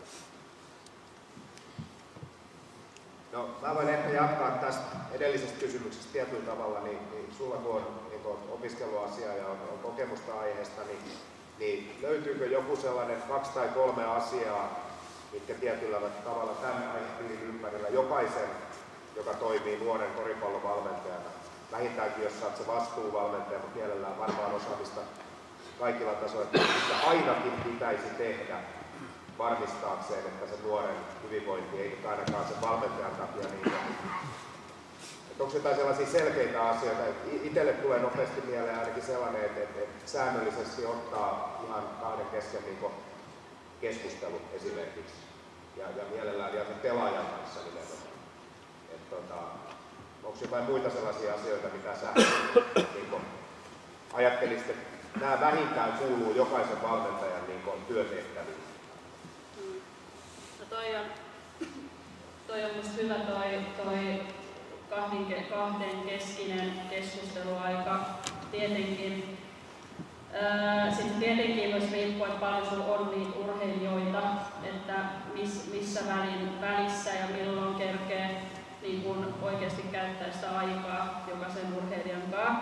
No, mä voin ehkä jatkaa tästä edellisestä kysymyksestä tietyllä tavalla, niin, niin sulla kun on niin kun opiskeluasia ja on, on kokemusta aiheesta, niin, niin löytyykö joku sellainen kaksi tai kolme asiaa, mitkä tietyllä tavalla tämän aihepiirin ympärillä jokaisen, joka toimii nuoren koripallovalmentajana, vähintäänkin jos saat se vastuuvalmentaja, mutta mielellään varmaan osaamista kaikilla tasoilla, että ainakin pitäisi tehdä varmistaakseen, että se nuoren hyvinvointi ei nyt ainakaan sen valmentajan takia niin. Että onko jotain sellaisia selkeitä asioita? Itselle tulee nopeasti mieleen ainakin sellainen, että, että, että säännöllisesti ottaa ihan kahden kesken niin keskustelu esimerkiksi. Ja, ja mielellään ihan sen pelaajan kanssa nimenomaan. Et, tota, onko jotain muita sellaisia asioita, mitä sä niin ajattelisit, että nämä vähintään kuuluu jokaisen valmentajan niin työtehtäviin? Mm. No toi on, toi on musta hyvä toi, toi kahden, kahden keskinen keskusteluaika. Tietenkin, ää, sitten tietenkin myös riippuu, että paljon sulla on niitä urheilijoita, että miss, missä välin, välissä ja milloin kerkee niin kun oikeasti käyttää sitä aikaa jokaisen urheilijan kanssa.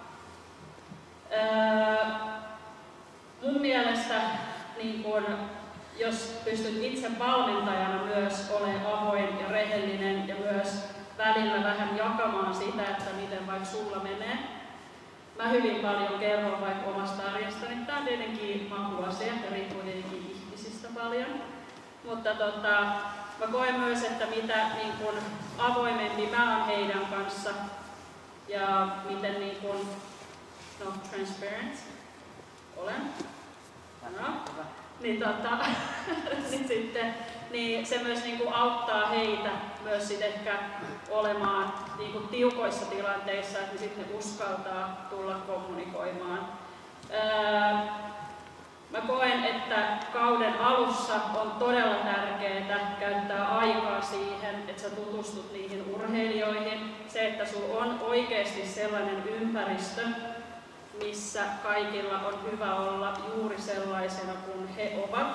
Ää, mun mielestä niin kun, jos pystyt itse valmentajana myös olemaan avoin ja rehellinen ja myös välillä vähän jakamaan sitä, että miten vaikka sulla menee. Mä hyvin paljon kerron vaikka omasta arjestani. Tää on tietenkin makuasia ja riippuu tietenkin ihmisistä paljon. Mutta tota, mä koen myös, että mitä niin kun avoimempi mä oon heidän kanssa ja miten niin kun, no, transparent olen. No. Niin, tota, niin, sitten, niin se myös niin kuin auttaa heitä myös sit ehkä olemaan niin kuin tiukoissa tilanteissa, että sitten ne uskaltaa tulla kommunikoimaan. Öö, mä koen, että kauden alussa on todella tärkeää käyttää aikaa siihen, että sä tutustut niihin urheilijoihin. Se, että sulla on oikeasti sellainen ympäristö, missä kaikilla on hyvä olla juuri sellaisena kuin he ovat,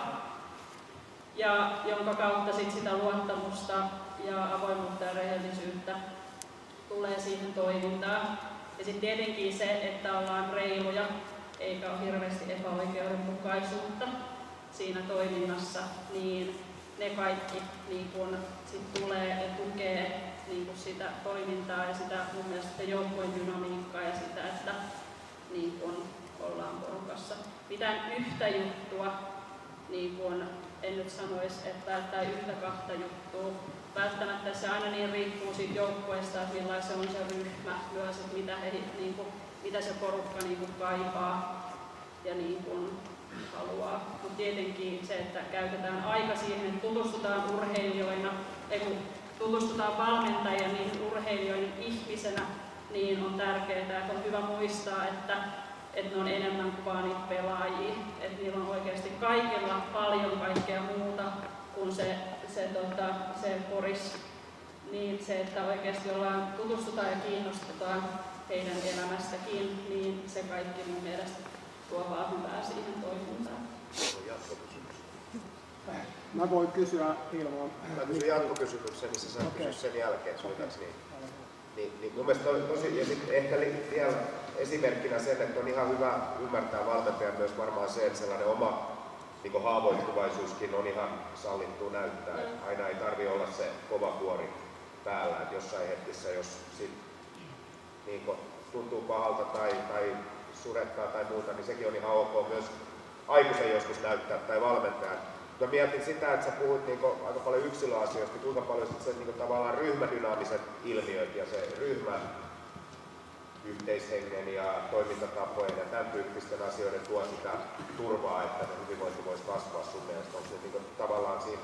ja jonka kautta sit sitä luottamusta ja avoimuutta ja rehellisyyttä tulee siihen toimintaan. Ja sitten tietenkin se, että ollaan reiluja, eikä ole hirveästi epäoikeudenmukaisuutta siinä toiminnassa, niin ne kaikki niin kun sit tulee ja tukee niin kun sitä toimintaa ja sitä mun mielestä joukkueen dynamiikkaa ja sitä, että niin kun ollaan porukassa. Mitään yhtä juttua, niin kun en nyt sanoisi, että tai yhtä kahta juttua. Välttämättä se aina niin riippuu siitä joukkueesta, että millainen se on se ryhmä myös, että mitä, he, niin kun, mitä se porukka niin kun kaipaa ja niin kun haluaa. Mutta tietenkin se, että käytetään aika siihen, että tutustutaan urheilijoina, ei kun tutustutaan valmentajia niihin urheilijoiden ihmisenä, niin on tärkeää, että on hyvä muistaa, että, että ne on enemmän kuin vaan niitä pelaajia. Että niillä on oikeasti kaikilla paljon kaikkea muuta kuin se, se, tota, se poris. Niin se, että oikeasti ollaan, tutustutaan ja kiinnostetaan heidän elämästäkin, niin se kaikki mun mielestä tuo vaan hyvää siihen toimintaan. Mä voin kysyä ilman. Mä kysyn jatkokysymyksen, missä sä okay. kysyt sen jälkeen. Okay. Niin. Niin, niin mun mielestä on tosi, ja sitten ehkä vielä esimerkkinä sen, että on ihan hyvä ymmärtää valmentajan myös varmaan se, että sellainen oma niin haavoittuvaisuuskin on ihan sallittua näyttää. Mm. Aina ei tarvi olla se kova kuori päällä, että jossain hetkessä, jos sit, niin tuntuu pahalta tai, tai surettaa tai muuta, niin sekin on ihan ok myös aikuisen joskus näyttää tai valmentajan. Mä mietin sitä, että sä puhuit niinku aika paljon yksilöasioista, kuinka paljon sit se niinku tavallaan ryhmädynaamiset ilmiöt ja se ryhmä yhteishengen ja toimintatapojen ja tämän tyyppisten asioiden tuo sitä turvaa, että se hyvinvointi voisi kasvaa sun mielestä. Onko se niinku tavallaan siinä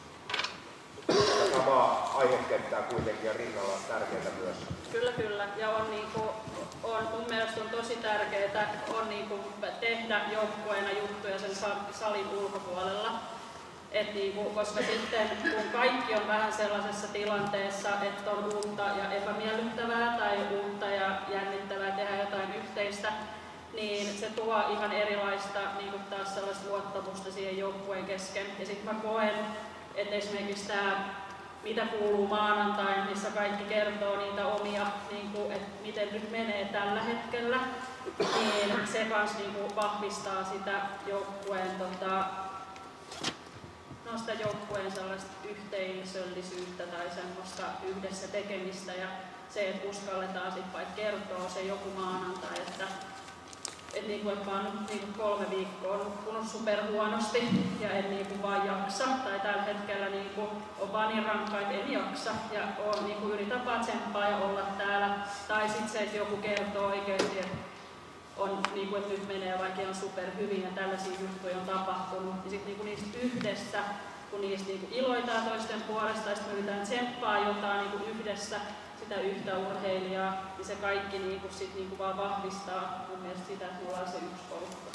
samaa aihekenttää kuitenkin ja rinnalla tärkeää myös? Kyllä, kyllä. Ja on, niinku, on mun mielestä on tosi tärkeää on niinku tehdä joukkueena juttuja sen salin ulkopuolella. Et niinku, koska sitten kun kaikki on vähän sellaisessa tilanteessa, että on uutta ja epämiellyttävää tai uutta ja jännittävää tehdä jotain yhteistä, niin se tuo ihan erilaista niinku taas sellaista luottamusta siihen joukkueen kesken. Ja sitten mä koen, että esimerkiksi tämä, mitä kuuluu maanantain, missä kaikki kertoo niitä omia, niinku, että miten nyt menee tällä hetkellä, niin se myös niinku vahvistaa sitä joukkueen tota, no sitä joukkueen sellaista yhteisöllisyyttä tai semmoista yhdessä tekemistä ja se, että uskalletaan sitten vaikka kertoa se joku maanantai, että Et niinku, et mä oon niinku kolme viikkoa nukkunut superhuonosti ja en niinku vaan jaksa. Tai tällä hetkellä niinku on vaan niin rankkaa, että en jaksa. Ja on, niinku, yritän vaan tsemppaa ja olla täällä. Tai sit se, että joku kertoo oikeesti, että on, niinku, että nyt menee vaikka on superhyvin ja tällaisia juttuja on tapahtunut. Ja sit niinku niistä yhdessä, kun niistä niinku iloitaan toisten puolesta ja sitten yritetään tsemppaa jotain niinku yhdessä, sitä yhtä urheilijaa, niin se kaikki niinku sit niinku vaan vahvistaa mun mielestä sitä, että mulla on se yksi porukka.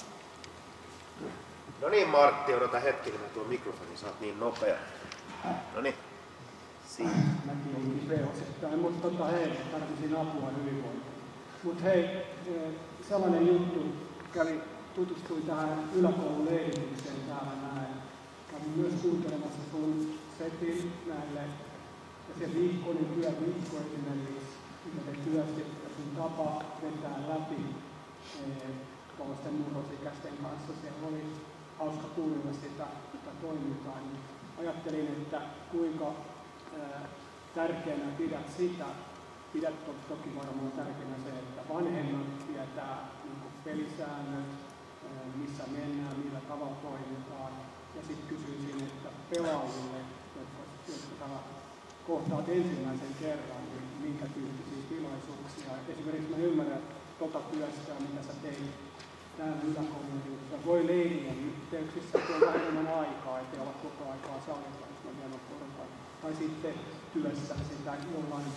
No niin Martti, odota hetki, kun mä tuon mikrofonin, sä oot niin nopea. No niin. Siinä. Mäkin olin kipeä mutta tota hei, tarvitsin apua hyvinvointiin. Mut hei, sellainen juttu, kävi, tutustuin tähän yläkoululeiritykseen täällä näin. Kävin myös kuuntelemassa sun setin näille. Ja se viikkoinen työviikko esimerkiksi, mitä te työstit ja sun tapa vetää läpi tuollaisten murrosikäisten kanssa, se oli hauska kuulla sitä, sitä toimintaa. Niin ajattelin, että kuinka ää, tärkeänä pidät sitä, pidät to, toki varmaan tärkeänä se, että vanhemmat tietää niin kuin pelisäännöt, ää, missä mennään, millä tavalla toimitaan. Ja sitten kysyisin, että pelaajille, jotka, jotka kohtaat ensimmäisen kerran, niin minkä tyyppisiä tilaisuuksia. Esimerkiksi mä ymmärrän tuota työstä, mitä sä teit täällä yläkoulussa. Voi leirien yhteyksissä, kun on vähän enemmän aikaa, ettei olla koko aikaa salissa, jos mä vielä porukan. Tai sitten työssä sitä jollain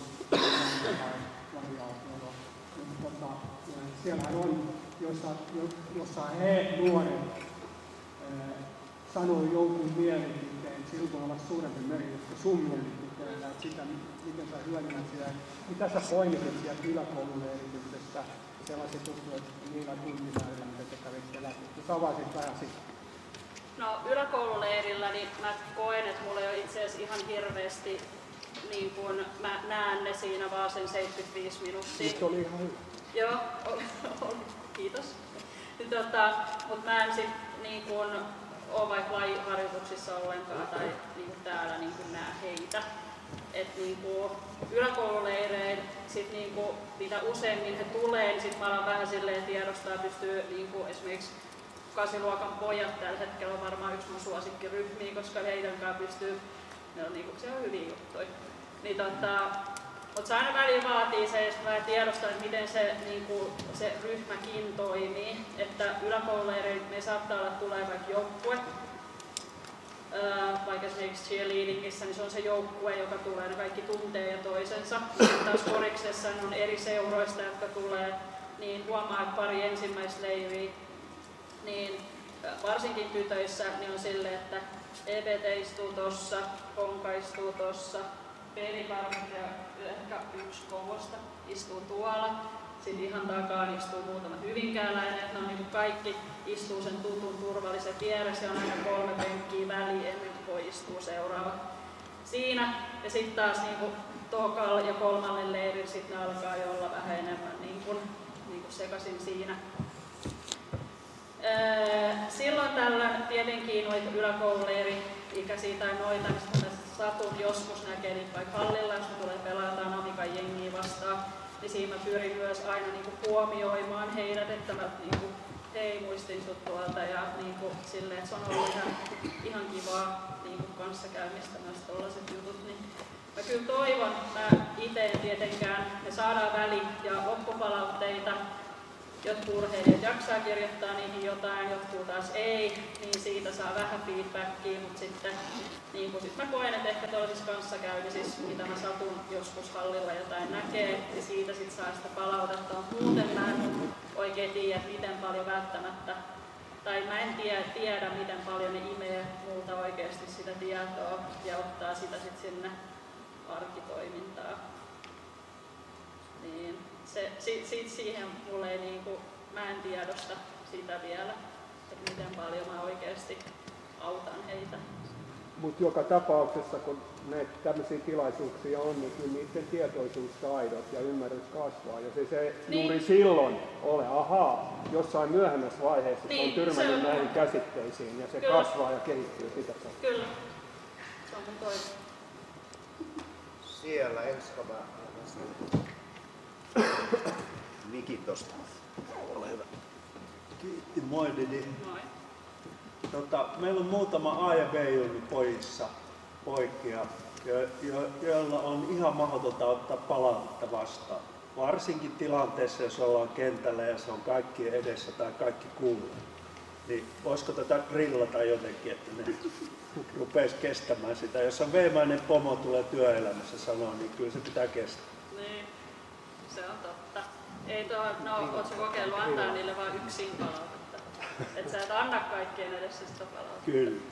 variaatiolla. Tota, siellähän on, jossa, jossa he nuoret äh, sanoo jonkun mielipiteen, sillä voi olla suurempi merkitys kuin sun mielipiteellä, että sitä, miten sä hyödynnät sitä. Mitä sä poimisit sieltä yläkoululeirityksestä, sellaiset juttuja, että niillä tuntimäärillä, mitä te kävitte läpi. Jos avaisit vähän sitä. No yläkoululeirillä niin mä koen, että mulla ei ole itse asiassa ihan hirveästi, niin kun mä näen ne siinä vaan sen seitsemänkymmentäviisi minuuttia. Nyt oli ihan hyvä. Joo, on, on, kiitos. Tota, mutta mä en sit niin kun ole vaikka lajiharjoituksissa ollenkaan tai niin kun täällä niin kun näe heitä. Et niinku yläkoululeireillä sit niinku mitä useammin he tulee, niin sit mä alan vähän silleen tiedostaa pystyy niinku esimerkiksi kasiluokan pojat tällä hetkellä on varmaan yksi mun suosikkiryhmiä, koska heidän kanssa pystyy, ne on niinku, se on hyviä juttuja. Niin tota, mutta se aina väliin vaatii se, että mä tiedostan, että miten se, niinku, se ryhmäkin toimii. Että yläkoululeireillä me saattaa olla tulee vaikka joukkue, vaikka esimerkiksi cheerleadingissä, niin se on se joukkue, joka tulee, ne kaikki tuntee ja toisensa. Sitten taas koriksessa on eri seuroista, jotka tulee, niin huomaa, että pari ensimmäistä leiriä, niin varsinkin tytöissä niin on silleen, että E B T istuu tossa, Honka istuu tossa, Pelikarvat ja ehkä yksi Kovosta istuu tuolla. Sitten ihan takaan istuu muutama hyvinkääläinen, että ne on niin kaikki istuu sen tutun turvallisen vieressä ja on aina kolme penkkiä väliin ennen kuin voi istua seuraava siinä. Ja sitten taas niin tokal ja kolmannen leirin sitten ne alkaa jo olla vähän enemmän niin kuin, niin kuin sekaisin siinä. Silloin tällöin tietenkin noita yläkoululeiri-ikäisiä tai noita, mistä mä satun joskus näkee niitä vaikka hallilla, jos tulee pelataan Amikan jengiä vastaan, niin siinä mä pyrin myös aina niinku huomioimaan heidät, että mä niinku, hei muistin sut tuolta ja niinku, silleen, että se on ollut ihan, ihan kivaa niinku, kanssakäymistä myös tollaset jutut. Niin mä kyllä toivon, mä itse en tietenkään, me saadaan väli- ja loppupalautteita. Jotkut urheilijat jaksaa kirjoittaa niihin jotain, jotkut taas ei, niin siitä saa vähän feedbackia, mutta sitten niin sit mä koen, että ehkä toisissa kanssakäymisissä, mitä mä satun joskus hallilla jotain näkee, ja siitä sit saa sitä palautetta. Muuten mä en oikein tiedä, miten paljon välttämättä, tai mä en tiedä, tiedä miten paljon ne imee multa oikeasti sitä tietoa ja ottaa sitä sit sinne arkitoimintaan. Niin. Se, si, si, siihen mulle ei niinku, mä en tiedosta sitä vielä, että miten paljon mä oikeasti autan heitä. Mutta joka tapauksessa, kun näitä tämmöisiä tilaisuuksia on, niin kyllä niiden tietoisuustaidot ja ymmärrys kasvaa. Jos ei se niin. Juuri silloin ole, ahaa, jossain myöhemmässä vaiheessa niin, on tyrmännyt on... näihin käsitteisiin ja se kyllä. Kasvaa ja kehittyy sitä kautta. Kyllä, se on mun toive. Siellä Enska mä mikin tosta. Ole hyvä. Kiitti, moi Didi. Moi. Tota, meillä on muutama A ja B-junni pojissa poikia, jo, jo, joilla on ihan mahdotonta ottaa palautetta vastaan. Varsinkin tilanteessa, jos ollaan kentällä ja se on kaikkien edessä tai kaikki kuulee. Niin voisiko tätä grillata jotenkin, että ne rupeisi kestämään sitä. Jos on veemäinen pomo tulee työelämässä sanoa, niin kyllä se pitää kestää. Niin, se on totta. Ei tuo, no ootko kokeillut antaa niille vain yksin palautetta? Et sä et anna kaikkien edessä sitä palautetta. Kyllä.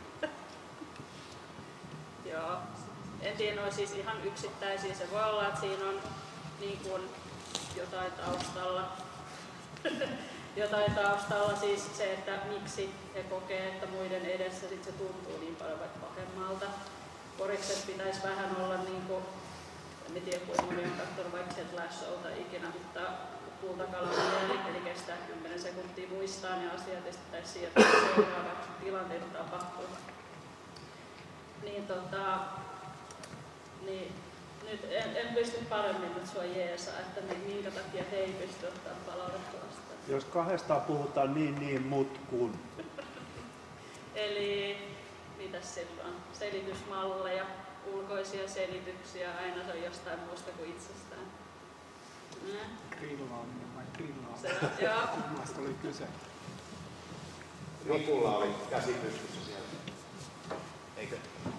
Joo. En tiedä, no siis ihan yksittäisiä. Se voi olla, että siinä on niin kuin jotain taustalla. jotain taustalla siis se, että miksi he kokee, että muiden edessä sit se tuntuu niin paljon vaikka pahemmalta. Korikset pitäisi vähän olla niin kuin, en tiedä kuinka moni on katsonut vaikka se Flash Showta ikinä, mutta kultakalan mieli, eli kestää kymmenen sekuntia muistaa ne asiat ja sitten pitäisi siirtyä seuraavaksi tilanteita tapahtuu. Niin tota, niin nyt en, en pysty paremmin nyt sua jeesaa, että minkä takia he ei pysty ottamaan palautetta vastaan. Jos kahdestaan puhutaan niin niin mut kun. Eli mitäs silloin? Selitysmalleja, ulkoisia selityksiä, aina se on jostain muusta kuin itsestään. Mm. Grillaaminen vai grillaaminen? Se, joo. Kummasta oli kyse? Rikulla oli käsi pystyssä siellä. Eikö?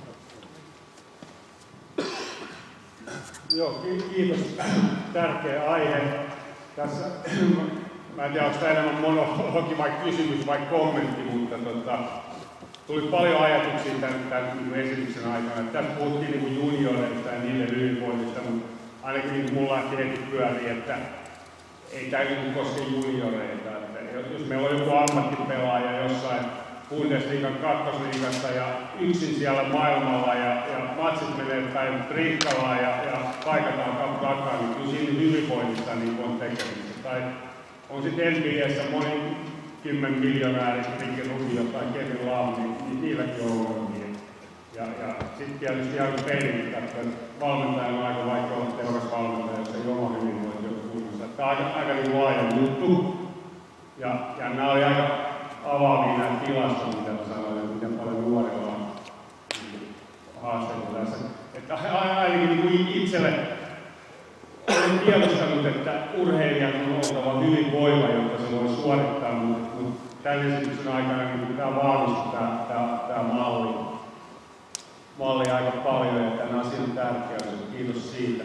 Joo, kiitos. Tärkeä aihe. Tässä, mä en tiedä, onko tämä enemmän monologi vai kysymys vai kommentti, mutta tota, tuli paljon ajatuksia tämän, tämän esityksen aikana. Tässä puhuttiin niin junioreista ja niiden hyvinvoinnista, mutta ainakin niin mulla lähti heti pyöriin, että ei tämä niin koske junioreita. Että jos meillä on joku ammattipelaaja jossain Bundesliigan kakkosliigassa ja yksin siellä maailmalla ja, ja matsit menee päin Trikkalaan ja, ja paikataan kappu takaa, niin kyllä siinä hyvinvoinnissa niin on tekemistä. Tai on sitten N B A:ssä moni kymmen miljonääri, Ricky Rubio tai Kevin Love, niin, niin niilläkin on ongelmia. Ja, ja sitten tietysti ihan peiliin katsoo, että valmentajan on aika vaikea olla tehokas valmentaja, jos ei oma hyvinvointi ole kunnossa. Tämä on aika, aika niin laaja juttu. Ja, ja nämä oli aika avaavia näitä tilastoja, mitä mä sanoin, että miten paljon nuorilla on haasteita tässä. Että ainakin niin itselle olen tiedostanut, että urheilijan on oltava hyvin voiva, jotta se voi suorittaa, mutta, mutta tämän esityksen aikana niin pitää vahvistaa tämä, tämä, tämä malli, malli aika paljon ja tämän asian tärkeys. Kiitos siitä.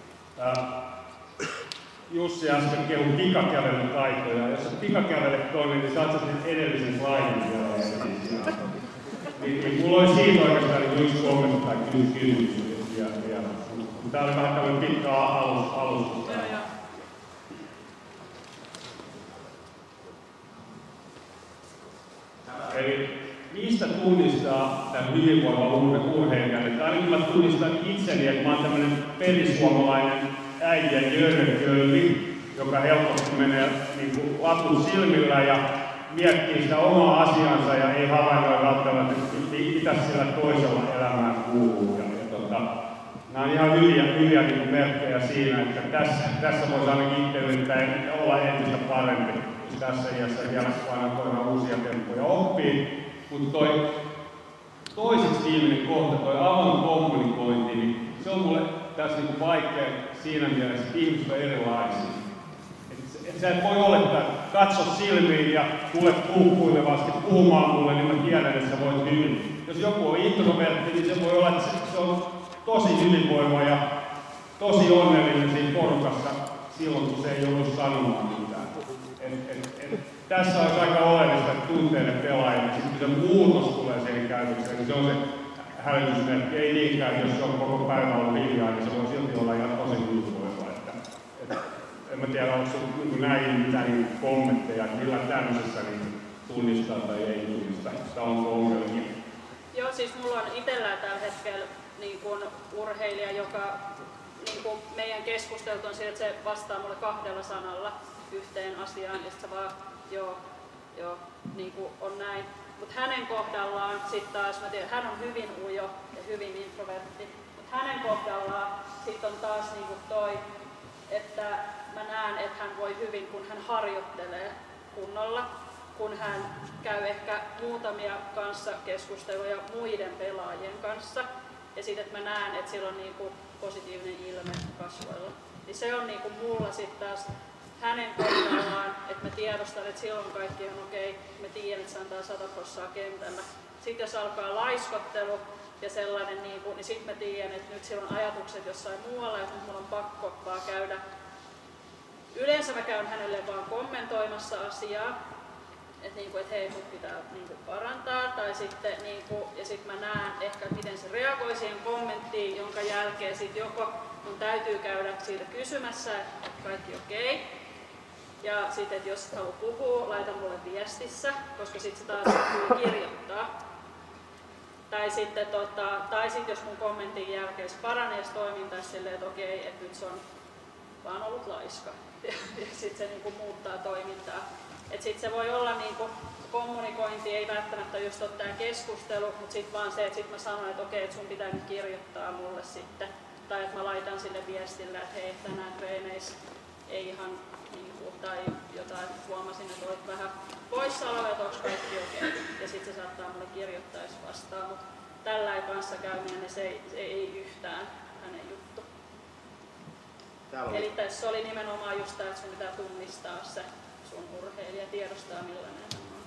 Jussi äsken kehui pikakävelytaitoja. Jos sä pikakävelet tuonne, niin saat sä sen edellisen slaidin vielä esille. Niin, niin mulla oli siitä oikeastaan niin yksi kommentti tai kysymys vielä. Tää oli vähän tämmöinen pitkä alus, alustus. Eli mistä tunnistaa tämän hyvinvoivan urheilijan? Että ainakin mä tunnistan itseni, että mä oon tämmöinen perisuomalainen äiti ja jörökölli, joka helposti menee niin kuin laput silmillä ja miettii sitä omaa asiansa ja ei havainnoi välttämättä, mitä sillä toisella elämään kuuluu. Ja, ja tota, nämä on ihan hyviä, hyviä niin kuin merkkejä siinä, että tässä, tässä voisi ainakin itse yrittää olla entistä parempi, jos tässä iässä vielä aina toivon uusia temppuja oppii. Mutta toi toiseksi viimeinen kohta, toi avoin kommunikointi, niin se on mulle tässä niin vaikea siinä mielessä, että ihmiset on erilaisia. Et, et sä et voi olettaa, että katso silmiin ja tule puhkuilevasti puhumaan mulle, niin mä tiedän, että sä voit hyvin. Jos joku on introvertti, niin se voi olla, että se, se on tosi hyvinvoiva ja tosi onnellinen siinä porukassa silloin, kun se ei joudu sanomaan mitään. Et, et, et, tässä on aika oleellista, että tunteiden pelaajille, sitten kun se muutos tulee siihen käytökseen, niin se on se hälytysmerkki. Ei niinkään, että jos se on koko päivä ollut hiljaa, niin se voi silti olla ihan tosi hyvinvoiva. Että, et, en mä tiedä, onko niin näihin mitään kommentteja, että millä tämmöisessä niin tunnistaa tai ei tunnista. Sitä on ongelmia. Joo, siis mulla on itsellään tällä hetkellä niin kun urheilija, joka niin kun meidän keskusteltu on siitä, että se vastaa mulle kahdella sanalla yhteen asiaan, ja sitten vaan, joo, joo, niin kuin on näin. Mutta hänen kohdallaan sitten taas, mä tiedän, hän on hyvin ujo ja hyvin introvertti, mutta hänen kohdallaan sitten on taas niin kuin toi, että mä näen, että hän voi hyvin, kun hän harjoittelee kunnolla. kun hän käy ehkä muutamia kanssa keskusteluja muiden pelaajien kanssa ja sitten että mä näen, että sillä on niinku positiivinen ilme kasvoilla. Niin se on niinku mulla sitten taas hänen kohdallaan, että mä tiedostan, että silloin kaikki on okei, okay, mä tiedän, että se antaa sata prosenttia kentällä. Sitten jos alkaa laiskottelu ja sellainen, niin, niin sitten mä tiedän, että nyt siellä on ajatukset jossain muualla, että nyt mulla on pakko vaan käydä. Yleensä mä käyn hänelle vaan kommentoimassa asiaa, että niinku, et hei, mut pitää niinku parantaa, tai sitten niinku, ja sitten mä näen ehkä, miten se reagoi siihen kommenttiin, jonka jälkeen sit joko mun täytyy käydä siitä kysymässä, että kaikki okei. Okay. Ja sitten, että jos haluaa puhua, laita mulle viestissä, koska sitten se taas täytyy kirjoittaa. Tai sitten, tota, tai sitten jos mun kommentin jälkeen se paranee se toiminta silleen, että okei, okay, että nyt se on vaan ollut laiska. Ja, ja sitten se niinku muuttaa toimintaa. Et sit se voi olla niinku, kommunikointi, ei välttämättä just ole tää keskustelu, mutta sitten vaan se, että sit mä sanon, että okei, että sun pitää nyt kirjoittaa mulle sitten. Tai että mä laitan sille viestille, että hei, tänään treeneissä ei ihan, niinku, tai jotain, huomasin, että olet vähän poissaoloja, että onko kaikki okei. Okay. Ja sitten se saattaa mulle kirjoittaa, jos vastaa, mutta tällä ei kanssa käyminen, niin se ei, se ei yhtään hänen juttu. Eli tässä oli nimenomaan just tämä, että sun pitää tunnistaa se sun urheilija ja tiedostaa millainen hän on.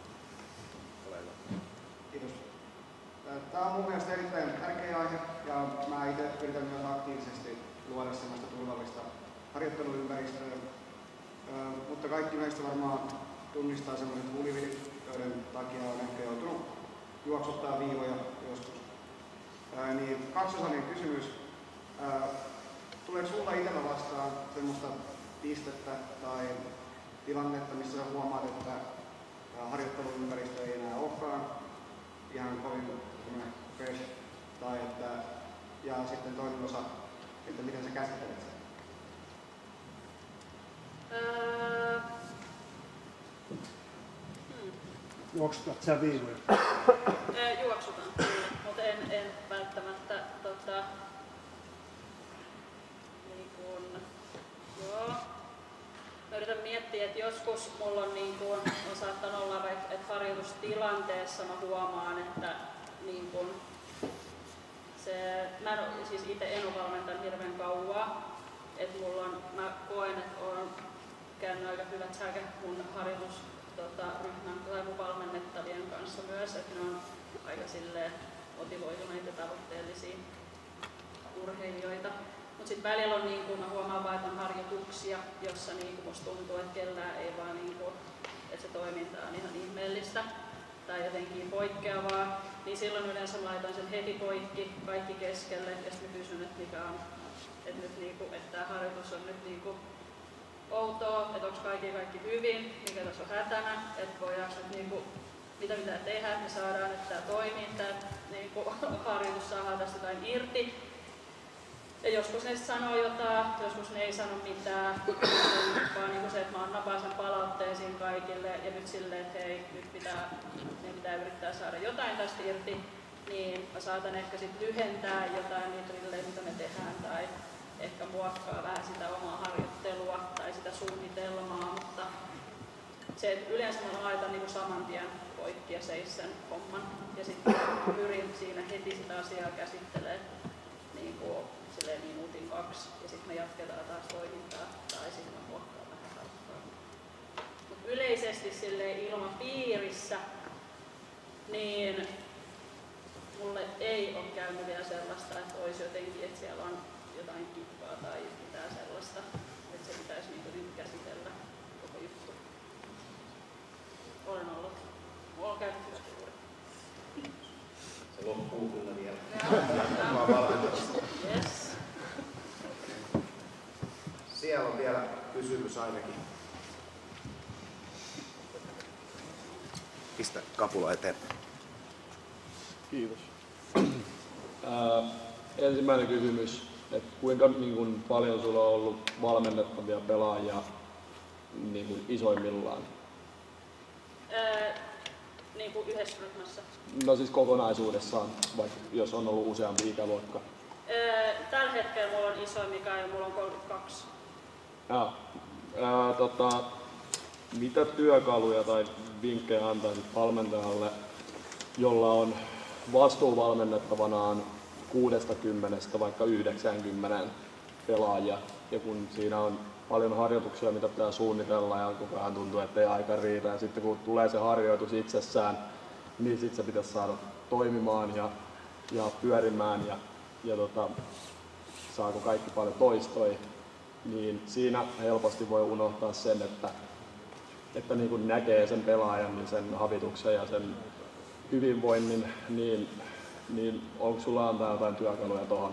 Kiitos. Tämä on mun mielestä erittäin tärkeä aihe ja mä itse yritän myös aktiivisesti luoda sellaista turvallista harjoitteluympäristöä. Mutta kaikki meistä varmaan tunnistaa sellaiset hulivilit, joiden takia on ehkä joutunut juoksuttaa viivoja joskus. Niin kaksosainen kysymys. Tuleeko sulla itsellä vastaan semmoista pistettä tai tilannetta, missä huomaat, että harjoitteluympäristö ei enää olekaan ihan kovin fresh, tai että, ja sitten toinen osa, että miten sä käsittelet sen? Öö... Hmm. Juoksutat sä viivoja? Juoksutan, mutta en, en välttämättä tota, niin kun, joo. Mä yritän miettiä, että joskus mulla on, niin kun, on saattanut olla, että harjoitustilanteessa mä huomaan, että niin kun, se, mä en, siis itse en ole valmentanut hirveän kauaa, että mulla on, mä koen, että olen käynyt aika hyvät säkä mun harjoitusryhmän tai mun valmennettavien kanssa myös, että ne on aika silleen motivoituneita ja tavoitteellisia urheilijoita. Mutta sitten välillä on, niin kun mä huomaan vaan, että on harjoituksia, jossa niin musta tuntuu, että kellään ei vaan, niin kun, että se toiminta on ihan ihmeellistä tai jotenkin poikkeavaa, niin silloin yleensä mä laitan sen heti poikki, kaikki keskelle ja sitten kysyn, että mikä on, että nyt niin kun, että tämä harjoitus on nyt niin kun outoa, että onko kaikki kaikki hyvin, mikä tässä on hätänä, että voidaanko nyt niin kun, mitä pitää tehdä, että me saadaan, että tämä toimii, tämä niin kun, harjoitus saadaan tästä jotain irti. Ja joskus ne sanoo jotain, joskus ne ei sano mitään, vaan niin se, että mä annan vaan sen palautteisiin kaikille ja nyt silleen, että hei, nyt pitää, meidän pitää yrittää saada jotain tästä irti, niin mä saatan ehkä sit lyhentää jotain niitä rillejä, mitä me tehdään, tai ehkä muokkaa vähän sitä omaa harjoittelua tai sitä suunnitelmaa, mutta se, että yleensä mä laitan niin saman tien poikki ja seis sen homman ja sitten pyrin siinä heti sitä asiaa käsittelemään. Niin kuin, silleen minuutin kaksi ja sitten me jatketaan taas toimintaa tai sitten me muokkaa vähän kautta. Mut yleisesti silleen ilmapiirissä niin mulle ei ole käynyt vielä sellaista, että olisi jotenkin, että siellä on jotain kippaa tai mitään sellaista, että se pitäisi niinku nyt käsitellä koko juttu. Olen ollut. Mulla on käynyt hyvä juuri. Se loppuu kyllä vielä. Yes. Siellä on vielä kysymys ainakin. Pistä kapula eteen. Kiitos. Ää, ensimmäinen kysymys, että kuinka niin kuin, paljon sulla on ollut valmennettavia pelaajia niin kuin, isoimmillaan? Ää, niin kuin yhdessä ryhmässä? No siis kokonaisuudessaan, vaikka jos on ollut useampi ikäluokka. Tällä hetkellä mulla on isoin mikä ja mulla on kolmekymmentäkaksi. Ja, ää, tota, mitä työkaluja tai vinkkejä antaisit valmentajalle, jolla on vastuuvalmennettavanaan kuudestakymmenestä vaikka yhdeksäänkymmeneen pelaajia, ja kun siinä on paljon harjoituksia, mitä pitää suunnitella ja koko ajan tuntuu, että ei aika riitä, ja sitten kun tulee se harjoitus itsessään, niin sitten se pitäisi saada toimimaan ja, ja pyörimään ja, ja tota, saako kaikki paljon toistoja, niin siinä helposti voi unohtaa sen, että, että niin kun näkee sen pelaajan, niin sen habituksen ja sen hyvinvoinnin, niin, niin onko sulla antaa jotain työkaluja tuohon?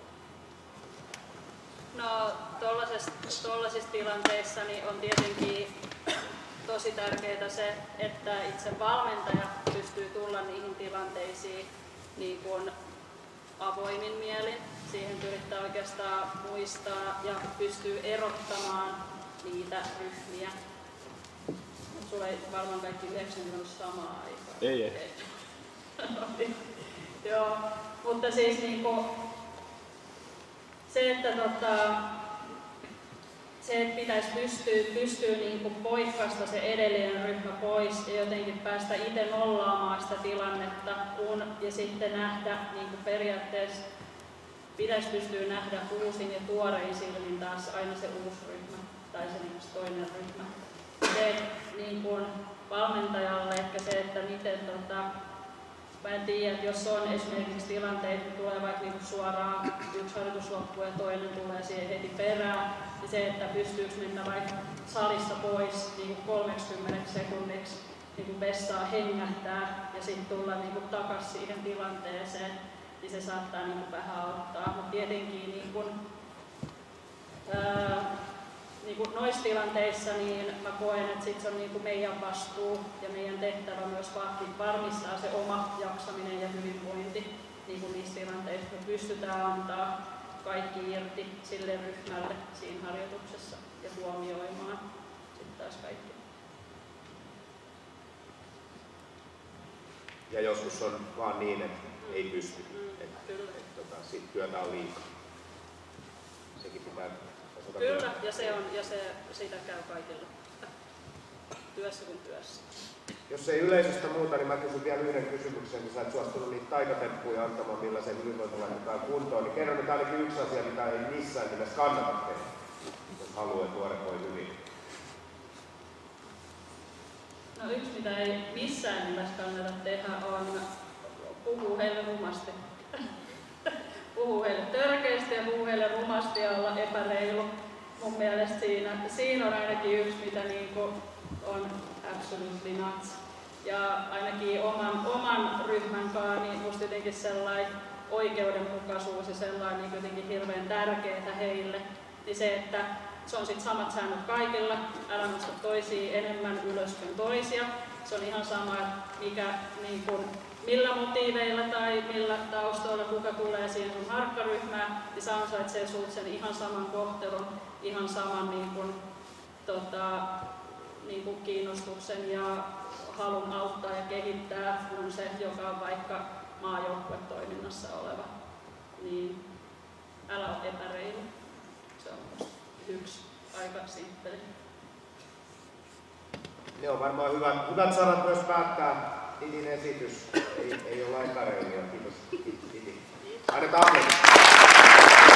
No tuollaisissa tilanteissa niin on tietenkin tosi tärkeää se, että itse valmentaja pystyy tulla niihin tilanteisiin niin kuin avoimin mielin. Siihen yrittää oikeastaan muistaa ja pystyy erottamaan niitä ryhmiä. Sulla ei varmaan kaikki yhdeksänkymmentä samaa aikaa. Ei, ei. Joo, mutta siis niinku, se, että tota, se, että pitäisi pystyä, pystyä niinku poikkaista se edellinen ryhmä pois ja jotenkin päästä itse nollaamaan sitä tilannetta kun, ja sitten nähdä niinku periaatteessa pitäisi pystyä nähdä uusin ja tuorein silmin taas aina se uusi ryhmä tai se toinen ryhmä. Se niin kuin valmentajalle ehkä se, että miten tota, mä en tiedä, että jos on esimerkiksi tilanteita, että tulee vaikka niinku suoraan yksi harjoitus loppu ja toinen tulee siihen heti perään, niin se, että pystyykö mennä vaikka salissa pois niinku kolmekymmentä sekunniksi niinku vessaa hengähtää ja sitten tulla niinku takaisin siihen tilanteeseen, niin se saattaa niinku vähän auttaa. Mutta tietenkin niinku, ää, niinku noissa tilanteissa niin mä koen, että sit se on niinku meidän vastuu ja meidän tehtävä myös varmistaa se oma jaksaminen ja hyvinvointi niinku niissä tilanteissa. Me pystytään antaa kaikki irti sille ryhmälle siinä harjoituksessa ja huomioimaan sitten taas kaikki. Ja joskus on vaan niin, että ei pysty. Mm, että, kyllä. että, tota, sit työtä on liikaa. Sekin pitää osata. Kyllä, työtä. ja, se on, ja se, sitä käy kaikilla. Työssä kuin työssä. Jos ei yleisöstä muuta, niin mä kysyn vielä yhden kysymyksen, kun sä et suostunut niitä taikatemppuja antamaan, millä se hyvinvointi laitetaan kuntoon, niin kerro nyt ainakin yksi asia, mitä ei missään nimessä kannata tehdä, jos haluaa, että nuoret voi hyvin. No yksi, mitä ei missään nimessä kannata tehdä, on puhua heille rumasti. Puhuu heille törkeästi ja puhuu heille rumasti ja olla epäreilu. Mun mielestä siinä, siinä on ainakin yksi, mitä niinku on absolutely nuts. Ja ainakin oman, oman ryhmän kanssa niin musta jotenkin sellainen oikeudenmukaisuus ja sellainen niin jotenkin hirveän tärkeää heille. Niin se, että se on sit samat säännöt kaikilla, älä nosta toisia enemmän ylös kuin toisia. Se on ihan sama, mikä, niin kun, millä motiiveilla tai millä taustoilla kuka tulee siihen sun harkkaryhmään, niin sä ansaitsee sulta sen ihan saman kohtelun, ihan saman niin kun, tota, niin kun kiinnostuksen ja halun auttaa ja kehittää kuin se, joka on vaikka maajoukkuetoiminnassa oleva. Niin älä ole epäreilu. Se on yksi aika simppeli. Ne on varmaan hyvät, hyvät sanat myös päättää Tidin esitys. Ei, ei ole lainkaan reiluja. Kiitos. Kiitos. Annetaan aplodit.